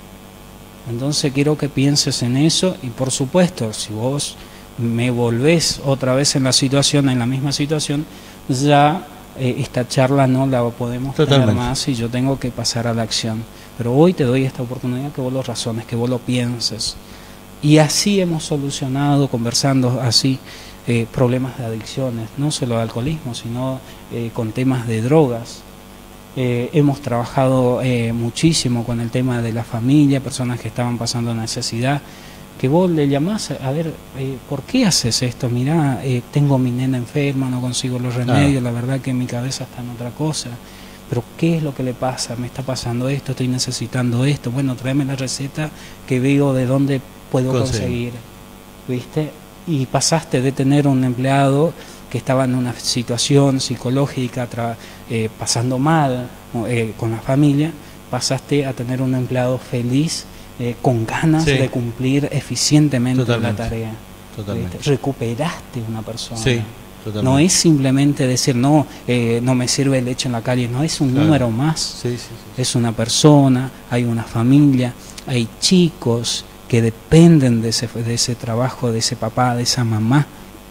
Entonces quiero que pienses en eso y por supuesto, si vos me volvés otra vez en la situación, en la misma situación, ya eh, esta charla no la podemos Totalmente. tener más y yo tengo que pasar a la acción. Pero hoy te doy esta oportunidad que vos lo razones, que vos lo pienses. Y así hemos solucionado, conversando así, eh, problemas de adicciones, no solo de alcoholismo, sino eh, con temas de drogas. Eh, hemos trabajado eh, muchísimo con el tema de la familia, personas que estaban pasando necesidad, que vos le llamás, a ver, eh, ¿por qué haces esto? Mirá, eh, tengo mi nena enferma, no consigo los remedios, claro. la verdad que mi cabeza está en otra cosa, pero ¿qué es lo que le pasa? Me está pasando esto, estoy necesitando esto, bueno, tráeme la receta que veo de dónde puedo conseguir, ¿viste? Y pasaste de tener un empleado que estaba en una situación psicológica, eh, pasando mal eh, con la familia, pasaste a tener un empleado feliz, eh, con ganas sí. de cumplir eficientemente Totalmente. la tarea. Totalmente. Recuperaste una persona. Sí. No es simplemente decir, no, eh, no me sirve el leche en la calle, no es un claro. número más, sí, sí, sí, sí. es una persona, hay una familia, hay chicos que dependen de ese, de ese trabajo, de ese papá, de esa mamá.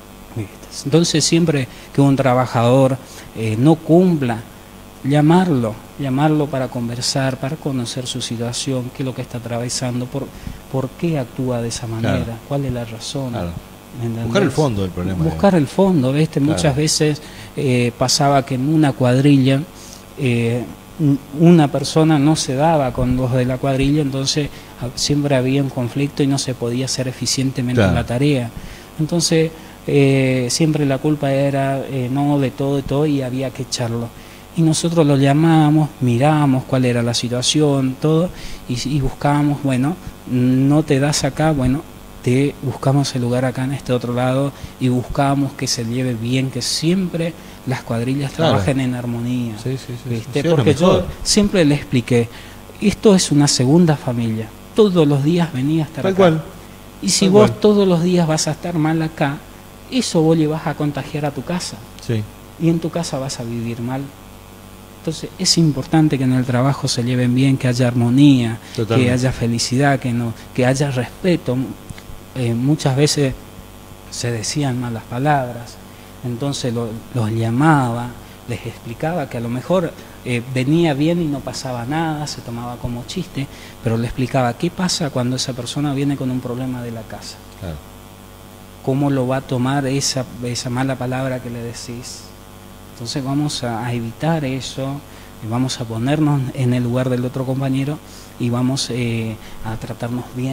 Entonces siempre que un trabajador eh, no cumpla, llamarlo, llamarlo para conversar, para conocer su situación, qué es lo que está atravesando, por, por qué actúa de esa manera, claro. cuál es la razón. Claro. Buscar el fondo del problema. Buscar el fondo, ¿viste? Claro. Muchas veces eh, pasaba que en una cuadrilla eh, una persona no se daba con los de la cuadrilla, entonces siempre había un conflicto y no se podía hacer eficientemente claro. la tarea. Entonces eh, siempre la culpa era eh, no de todo y todo y había que echarlo. Y nosotros lo llamamos, miramos cuál era la situación, todo, y, y buscábamos, bueno, no te das acá, bueno, te buscamos el lugar acá en este otro lado y buscamos que se lleve bien, que siempre las cuadrillas claro. trabajen en armonía. Sí, sí, sí, ¿viste? Sí, porque yo siempre le expliqué, esto es una segunda familia, todos los días venía a estar Tal acá. Cual. Y si Tal vos cual. todos los días vas a estar mal acá, eso vos le vas a contagiar a tu casa. Sí. Y en tu casa vas a vivir mal. Entonces es importante que en el trabajo se lleven bien, que haya armonía, Totalmente. que haya felicidad, que, no, que haya respeto. Eh, muchas veces se decían malas palabras, entonces lo, los llamaba, les explicaba que a lo mejor eh, venía bien y no pasaba nada, se tomaba como chiste, pero le explicaba qué pasa cuando esa persona viene con un problema de la casa. Claro. ¿Cómo lo va a tomar esa, esa mala palabra que le decís? Entonces vamos a, a evitar eso, vamos a ponernos en el lugar del otro compañero y vamos eh, a tratarnos bien.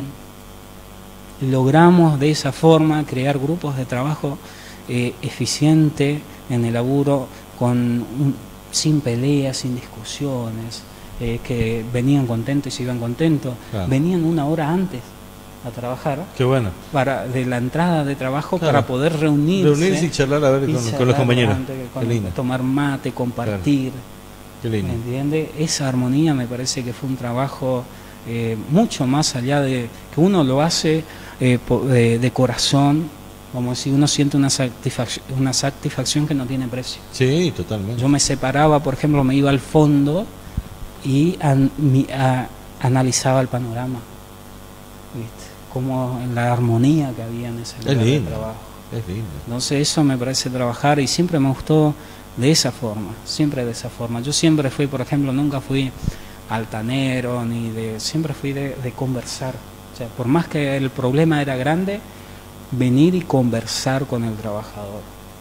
Logramos de esa forma crear grupos de trabajo eh, eficientes en el laburo, con un, sin peleas, sin discusiones, eh, que venían contentos y se iban contentos, claro. venían una hora antes a trabajar. Qué bueno. Para, de la entrada de trabajo, claro. para poder reunirse. Reunirse y charlar a ver con, charlar con los compañeros. Con, tomar mate, compartir. Claro. Qué lindo. ¿Me entiende? Esa armonía me parece que fue un trabajo eh, mucho más allá de que uno lo hace eh, de, de corazón, como si uno siente una satisfacción, una satisfacción que no tiene precio. Sí, totalmente. Yo me separaba, por ejemplo, me iba al fondo y an, mi, a, analizaba el panorama, ¿viste? Como en la armonía que había en ese lugar de trabajo. Es lindo. Entonces eso me parece trabajar y siempre me gustó de esa forma, siempre de esa forma. Yo siempre fui, por ejemplo, nunca fui altanero, ni de, siempre fui de, de conversar. O sea, por más que el problema era grande, venir y conversar con el trabajador.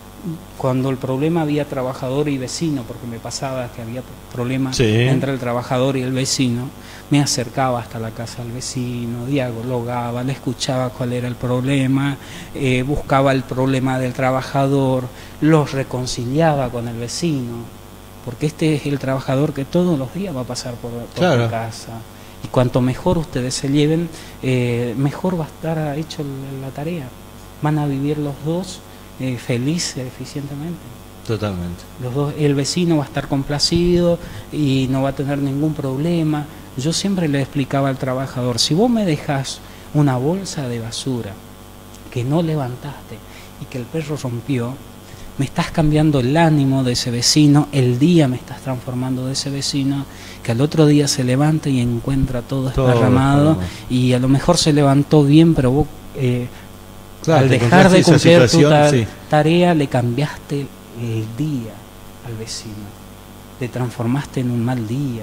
Cuando el problema había trabajador y vecino, porque me pasaba que había problemas sí. entre el trabajador y el vecino, me acercaba hasta la casa del vecino, dialogaba, le escuchaba cuál era el problema, eh, buscaba el problema del trabajador, los reconciliaba con el vecino, porque este es el trabajador que todos los días va a pasar por, por claro. tu casa. Y cuanto mejor ustedes se lleven, eh, mejor va a estar hecho la tarea. Van a vivir los dos eh, felices, eficientemente. Totalmente. Los dos, el vecino va a estar complacido y no va a tener ningún problema. Yo siempre le explicaba al trabajador, si vos me dejás una bolsa de basura que no levantaste y que el perro rompió, me estás cambiando el ánimo de ese vecino, el día me estás transformando de ese vecino, que al otro día se levanta y encuentra todo esparramado, y a lo mejor se levantó bien, pero vos eh, claro, al dejar de cumplir tu ta sí. tarea le cambiaste el día al vecino, le transformaste en un mal día,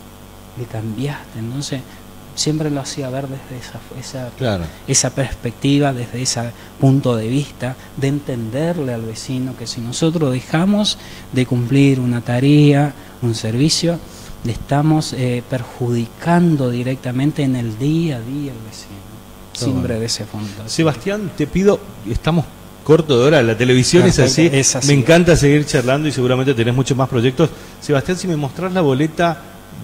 le cambiaste. Entonces siempre lo hacía ver desde esa, esa, claro. esa perspectiva, desde ese punto de vista, de entenderle al vecino que si nosotros dejamos de cumplir una tarea, un servicio, le estamos eh, perjudicando directamente en el día a día al vecino. Todo siempre bueno. de ese punto. Sebastián, te pido, estamos corto de hora, la televisión es así, es así, me encanta seguir charlando y seguramente tenés muchos más proyectos. Sebastián, si me mostrás la boleta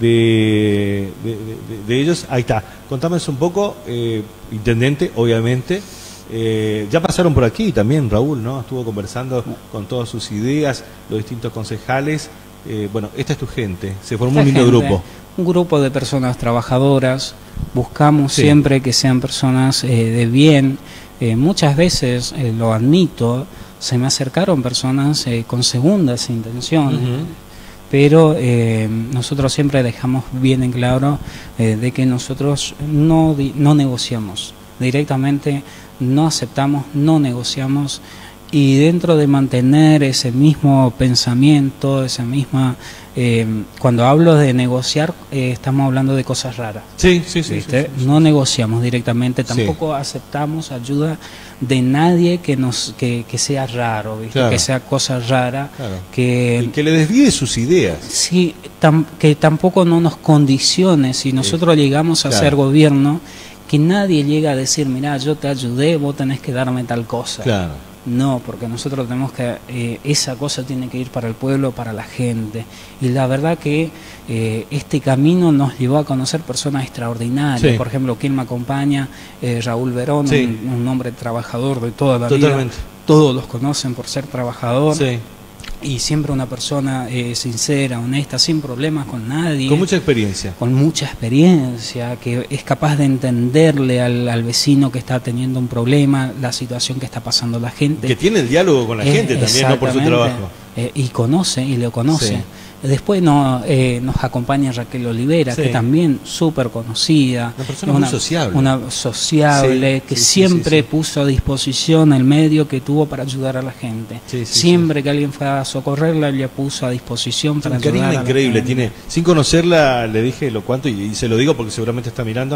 De, de, de, de ellos, ahí está, contanos un poco, eh, intendente, obviamente, eh, ya pasaron por aquí también Raúl, ¿no? Estuvo conversando con todas sus ideas, los distintos concejales, eh, bueno, esta es tu gente, se formó esta un lindo gente, grupo. Un grupo de personas trabajadoras, buscamos sí. siempre que sean personas eh, de bien, eh, muchas veces, eh, lo admito, se me acercaron personas eh, con segundas intenciones, uh-huh. pero eh, nosotros siempre dejamos bien en claro eh, de que nosotros no, no negociamos, directamente no aceptamos, no negociamos, y dentro de mantener ese mismo pensamiento, esa misma... Eh, cuando hablo de negociar, eh, estamos hablando de cosas raras. Sí, sí, sí. sí, sí, sí. No negociamos directamente, tampoco sí. aceptamos ayuda de nadie que nos que, que sea raro, ¿viste? Claro. Que sea cosa rara, claro. que, y que le desvíe sus ideas. Sí, tam, que tampoco no nos condicione. Si nosotros sí. llegamos a claro. ser gobierno, que nadie llega a decir, mirá, yo te ayudé, vos tenés que darme tal cosa. Claro. No, porque nosotros tenemos que, eh, esa cosa tiene que ir para el pueblo, para la gente. Y la verdad que eh, este camino nos llevó a conocer personas extraordinarias. Sí. Por ejemplo, quien me acompaña, eh, Raúl Verón, sí. un, un hombre trabajador de toda la Totalmente. vida. Todos los conocen por ser trabajador. Sí. Y siempre una persona eh, sincera, honesta, sin problemas con nadie. Con mucha experiencia. Con mucha experiencia, que es capaz de entenderle al, al vecino que está teniendo un problema, la situación que está pasando la gente. Que tiene el diálogo con la eh, gente también, no por su trabajo. Eh, y conoce, y lo conoce. Sí. Después no, eh, nos acompaña Raquel Olivera, sí, que también súper conocida. Una persona una, muy sociable. Una sociable, sí, que sí, siempre sí, sí, sí. puso a disposición el medio que tuvo para ayudar a la gente. Sí, sí, siempre sí. que alguien fue a socorrerla, ella puso a disposición para ayudar a la gente. Increíble, tiene, sin conocerla, le dije lo cuanto, y, y se lo digo porque seguramente está mirando,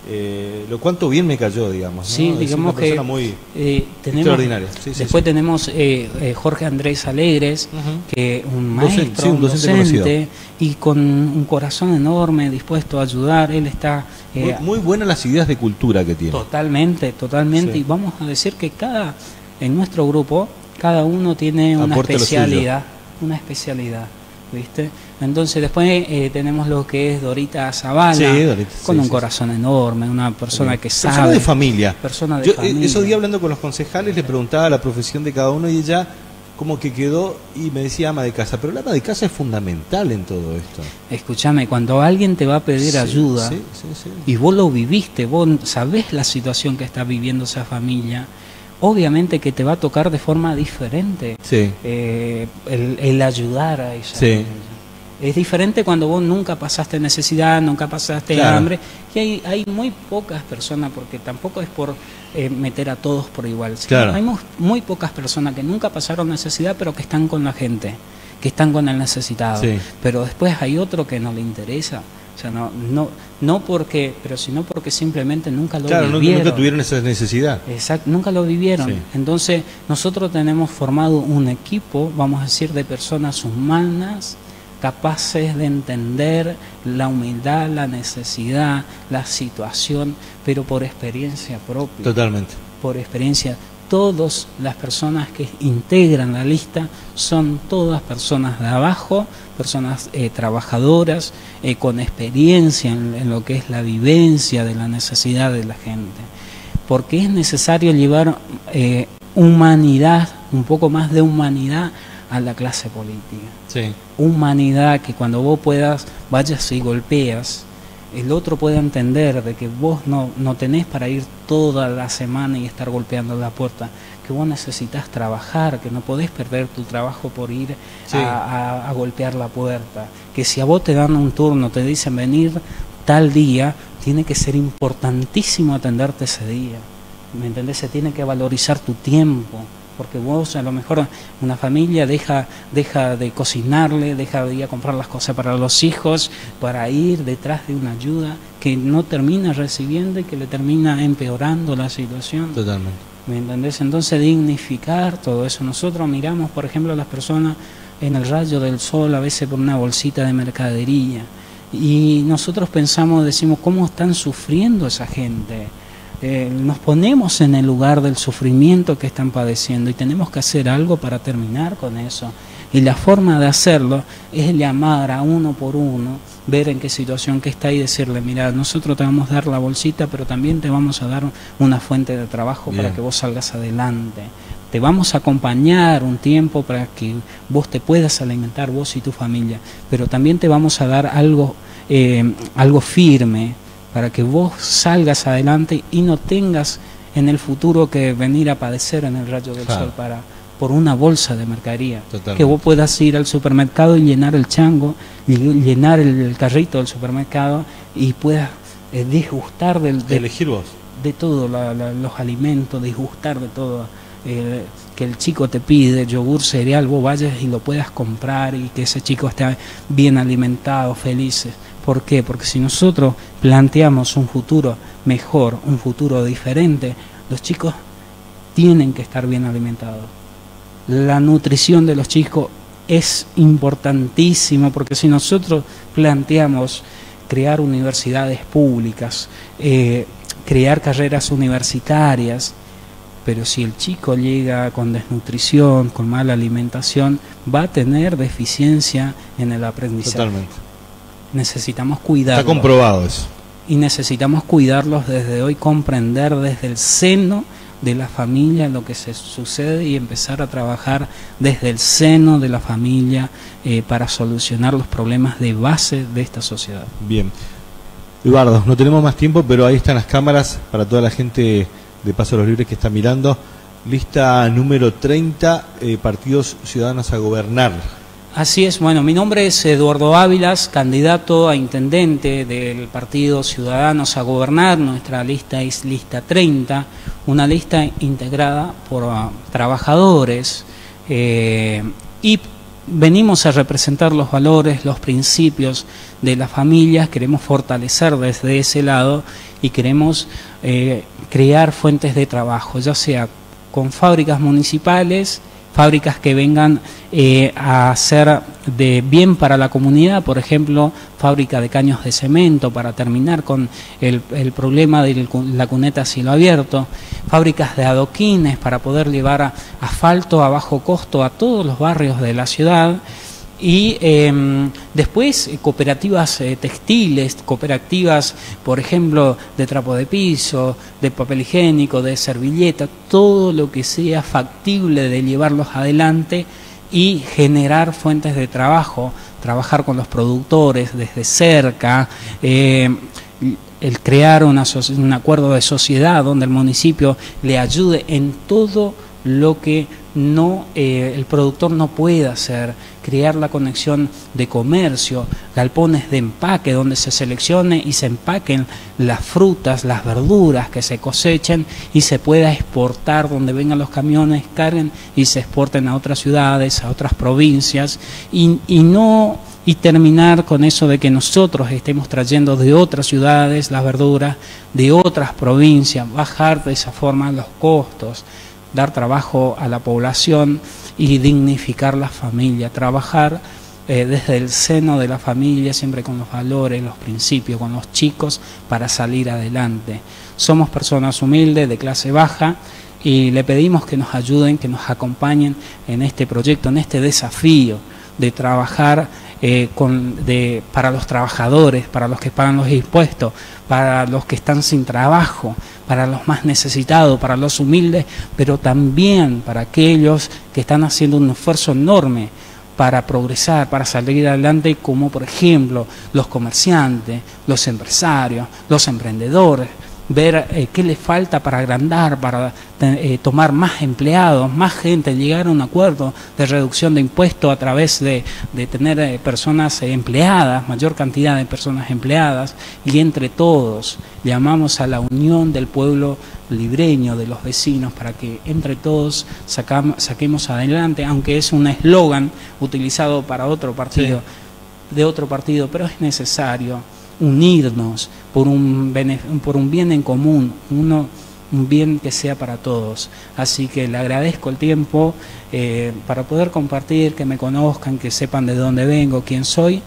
Eh, lo cuanto bien me cayó, digamos, ¿no? Sí, digamos que muy eh, tenemos, extraordinaria. Sí, sí, después sí. tenemos eh, eh, Jorge Andrés Alegres, uh-huh. que un maestro, docente, sí, un docente, docente y con un corazón enorme, dispuesto a ayudar. Él está eh, muy, muy buenas las ideas de cultura que tiene. Totalmente, totalmente. Sí. Y vamos a decir que cada en nuestro grupo cada uno tiene una Aporte especialidad, una especialidad. ¿Viste? Entonces después eh, tenemos lo que es Dorita Zavala, sí, Dorita, con sí, un sí, corazón enorme, una persona que sabe. Persona de familia. Persona de Yo, familia. Esos días hablando con los concejales le preguntaba la profesión de cada uno y ella como que quedó y me decía ama de casa, pero la ama de casa es fundamental en todo esto. Escúchame, cuando alguien te va a pedir sí, ayuda sí, sí, sí. y vos lo viviste, vos sabés la situación que está viviendo esa familia, obviamente que te va a tocar de forma diferente sí. eh, el, el ayudar a esa sí. Es diferente cuando vos nunca pasaste necesidad, nunca pasaste claro. hambre, y hay, hay muy pocas personas, porque tampoco es por eh, meter a todos por igual, claro. hay muy, muy pocas personas que nunca pasaron necesidad, pero que están con la gente, que están con el necesitado, sí. pero después hay otro que no le interesa. O sea, no, no, no porque, pero sino porque simplemente nunca lo claro, vivieron. Nunca tuvieron esa necesidad. Exacto, nunca lo vivieron. Sí. Entonces, nosotros tenemos formado un equipo, vamos a decir, de personas humanas, capaces de entender la humildad, la necesidad, la situación, pero por experiencia propia. Totalmente. Por experiencia. Todas las personas que integran la lista son todas personas de abajo, personas eh, trabajadoras, eh, con experiencia en, en lo que es la vivencia de la necesidad de la gente. Porque es necesario llevar eh, humanidad, un poco más de humanidad a la clase política. Sí. Humanidad que cuando vos puedas, vayas y golpeas, el otro puede entender de que vos no, no tenés para ir toda la semana y estar golpeando la puerta, que vos necesitas trabajar, que no podés perder tu trabajo por ir sí. a, a, a golpear la puerta, que si a vos te dan un turno, te dicen venir tal día, tiene que ser importantísimo atenderte ese día, ¿me entendés? Se tiene que valorizar tu tiempo, porque vos a lo mejor una familia deja, deja de cocinarle, deja de ir a comprar las cosas para los hijos, para ir detrás de una ayuda que no termina recibiendo y que le termina empeorando la situación. Totalmente. ¿Me entendés? Entonces dignificar todo eso. Nosotros miramos, por ejemplo, a las personas en el rayo del sol, a veces por una bolsita de mercadería, y nosotros pensamos, decimos, ¿cómo están sufriendo esa gente? Eh, nos ponemos en el lugar del sufrimiento que están padeciendo y tenemos que hacer algo para terminar con eso. Y la forma de hacerlo es llamar a uno por uno, ver en qué situación que está y decirle, mira, nosotros te vamos a dar la bolsita, pero también te vamos a dar una fuente de trabajo Bien. Para que vos salgas adelante. Te vamos a acompañar un tiempo para que vos te puedas alimentar, vos y tu familia, pero también te vamos a dar algo, eh, algo firme, para que vos salgas adelante y no tengas en el futuro que venir a padecer en el rayo del claro. sol para por una bolsa de mercadería. Totalmente. Que vos puedas ir al supermercado y llenar el chango, y llenar el, el carrito del supermercado y puedas eh, disgustar del, de, elegir vos. de todo, la, la, los alimentos, disgustar de todo. Eh, que el chico te pide yogur, cereal, vos vayas y lo puedas comprar y que ese chico esté bien alimentado, feliz. ¿Por qué? Porque si nosotros planteamos un futuro mejor, un futuro diferente, los chicos tienen que estar bien alimentados. La nutrición de los chicos es importantísima, porque si nosotros planteamos crear universidades públicas, eh, crear carreras universitarias, pero si el chico llega con desnutrición, con mala alimentación, va a tener deficiencia en el aprendizaje. Totalmente. Necesitamos cuidarlos. Está comprobado eso. Y necesitamos cuidarlos desde hoy, comprender desde el seno de la familia lo que se sucede y empezar a trabajar desde el seno de la familia eh, para solucionar los problemas de base de esta sociedad. Bien. Eduardo, no tenemos más tiempo, pero ahí están las cámaras para toda la gente de Paso a los Libres que está mirando. Lista número treinta, eh, partidos ciudadanos a gobernar. Así es, bueno, mi nombre es Eduardo Ávilas, candidato a intendente del Partido Ciudadanos a gobernar. Nuestra lista es lista treinta, una lista integrada por uh, trabajadores eh, y venimos a representar los valores, los principios de las familias. Queremos fortalecer desde ese lado y queremos eh, crear fuentes de trabajo, ya sea con fábricas municipales, fábricas que vengan eh, a hacer de bien para la comunidad, por ejemplo, fábrica de caños de cemento para terminar con el, el problema de la cuneta a cielo abierto, fábricas de adoquines para poder llevar a, asfalto a bajo costo a todos los barrios de la ciudad. Y eh, después cooperativas eh, textiles, cooperativas, por ejemplo, de trapo de piso, de papel higiénico, de servilleta, todo lo que sea factible de llevarlos adelante y generar fuentes de trabajo, trabajar con los productores desde cerca, eh, el crear una, un acuerdo de sociedad donde el municipio le ayude en todo lo que no eh, el productor no puede hacer, crear la conexión de comercio, galpones de empaque donde se seleccione y se empaquen las frutas, las verduras que se cosechen y se pueda exportar, donde vengan los camiones, carguen y se exporten a otras ciudades, a otras provincias, y, y no y terminar con eso de que nosotros estemos trayendo de otras ciudades las verduras, de otras provincias, bajar de esa forma los costos, dar trabajo a la población y dignificar la familia, trabajar eh, desde el seno de la familia, siempre con los valores, los principios, con los chicos, para salir adelante. Somos personas humildes, de clase baja, y le pedimos que nos ayuden, que nos acompañen en este proyecto, en este desafío de trabajar eh, con, de, para los trabajadores, para los que pagan los impuestos, para los que están sin trabajo, para los más necesitados, para los humildes, pero también para aquellos que están haciendo un esfuerzo enorme para progresar, para salir adelante, como por ejemplo los comerciantes, los empresarios, los emprendedores, ver eh, qué le falta para agrandar, para eh, tomar más empleados, más gente, llegar a un acuerdo de reducción de impuestos a través de, de tener eh, personas eh, empleadas, mayor cantidad de personas empleadas, y entre todos llamamos a la unión del pueblo libreño, de los vecinos, para que entre todos sacamos, saquemos adelante, aunque es un eslogan utilizado para otro partido, sí. de otro partido, pero es necesario unirnos por un, por un bien en común, uno, un bien que sea para todos. Así que le agradezco el tiempo eh, para poder compartir, que me conozcan, que sepan de dónde vengo, quién soy,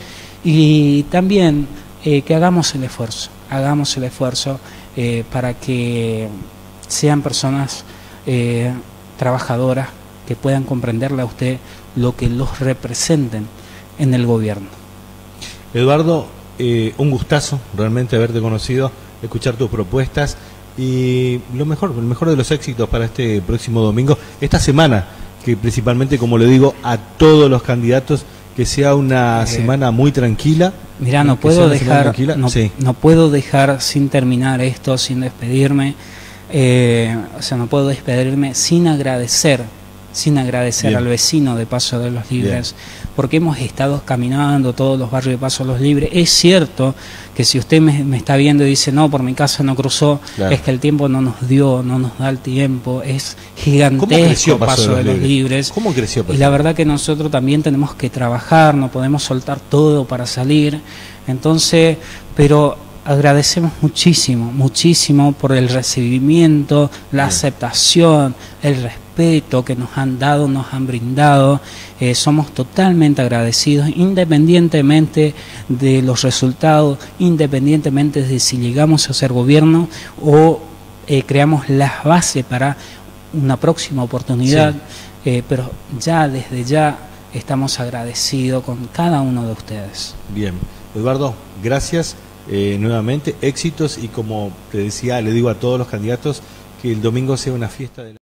y también eh, que hagamos el esfuerzo, hagamos el esfuerzo eh, para que sean personas eh, trabajadoras, que puedan comprenderle a usted lo que los representen en el gobierno. Eduardo, Eh, un gustazo realmente haberte conocido, escuchar tus propuestas y lo mejor, el mejor de los éxitos para este próximo domingo, esta semana, que principalmente, como le digo a todos los candidatos, que sea una eh, semana muy tranquila. Mira, no puedo dejar, no, sí. no puedo dejar sin terminar esto, sin despedirme, eh, o sea, no puedo despedirme sin agradecer. sin agradecer Bien. al vecino de Paso de los Libres, Bien. porque hemos estado caminando todos los barrios de Paso de los Libres. Es cierto que si usted me, me está viendo y dice, no, por mi casa no cruzó, claro. es que el tiempo no nos dio, no nos da el tiempo, es gigantesco Paso, Paso de los Libres. Libres. ¿Cómo creció Paso? Y la verdad que nosotros también tenemos que trabajar, no podemos soltar todo para salir. Entonces, pero agradecemos muchísimo, muchísimo por el recibimiento, la Bien. aceptación, el respeto que nos han dado, nos han brindado. Eh, somos totalmente agradecidos, independientemente de los resultados, independientemente de si llegamos a ser gobierno o eh, creamos las bases para una próxima oportunidad, sí. eh, pero ya desde ya estamos agradecidos con cada uno de ustedes. Bien, Eduardo, gracias. Eh, nuevamente, éxitos, y como te decía, le digo a todos los candidatos que el domingo sea una fiesta de la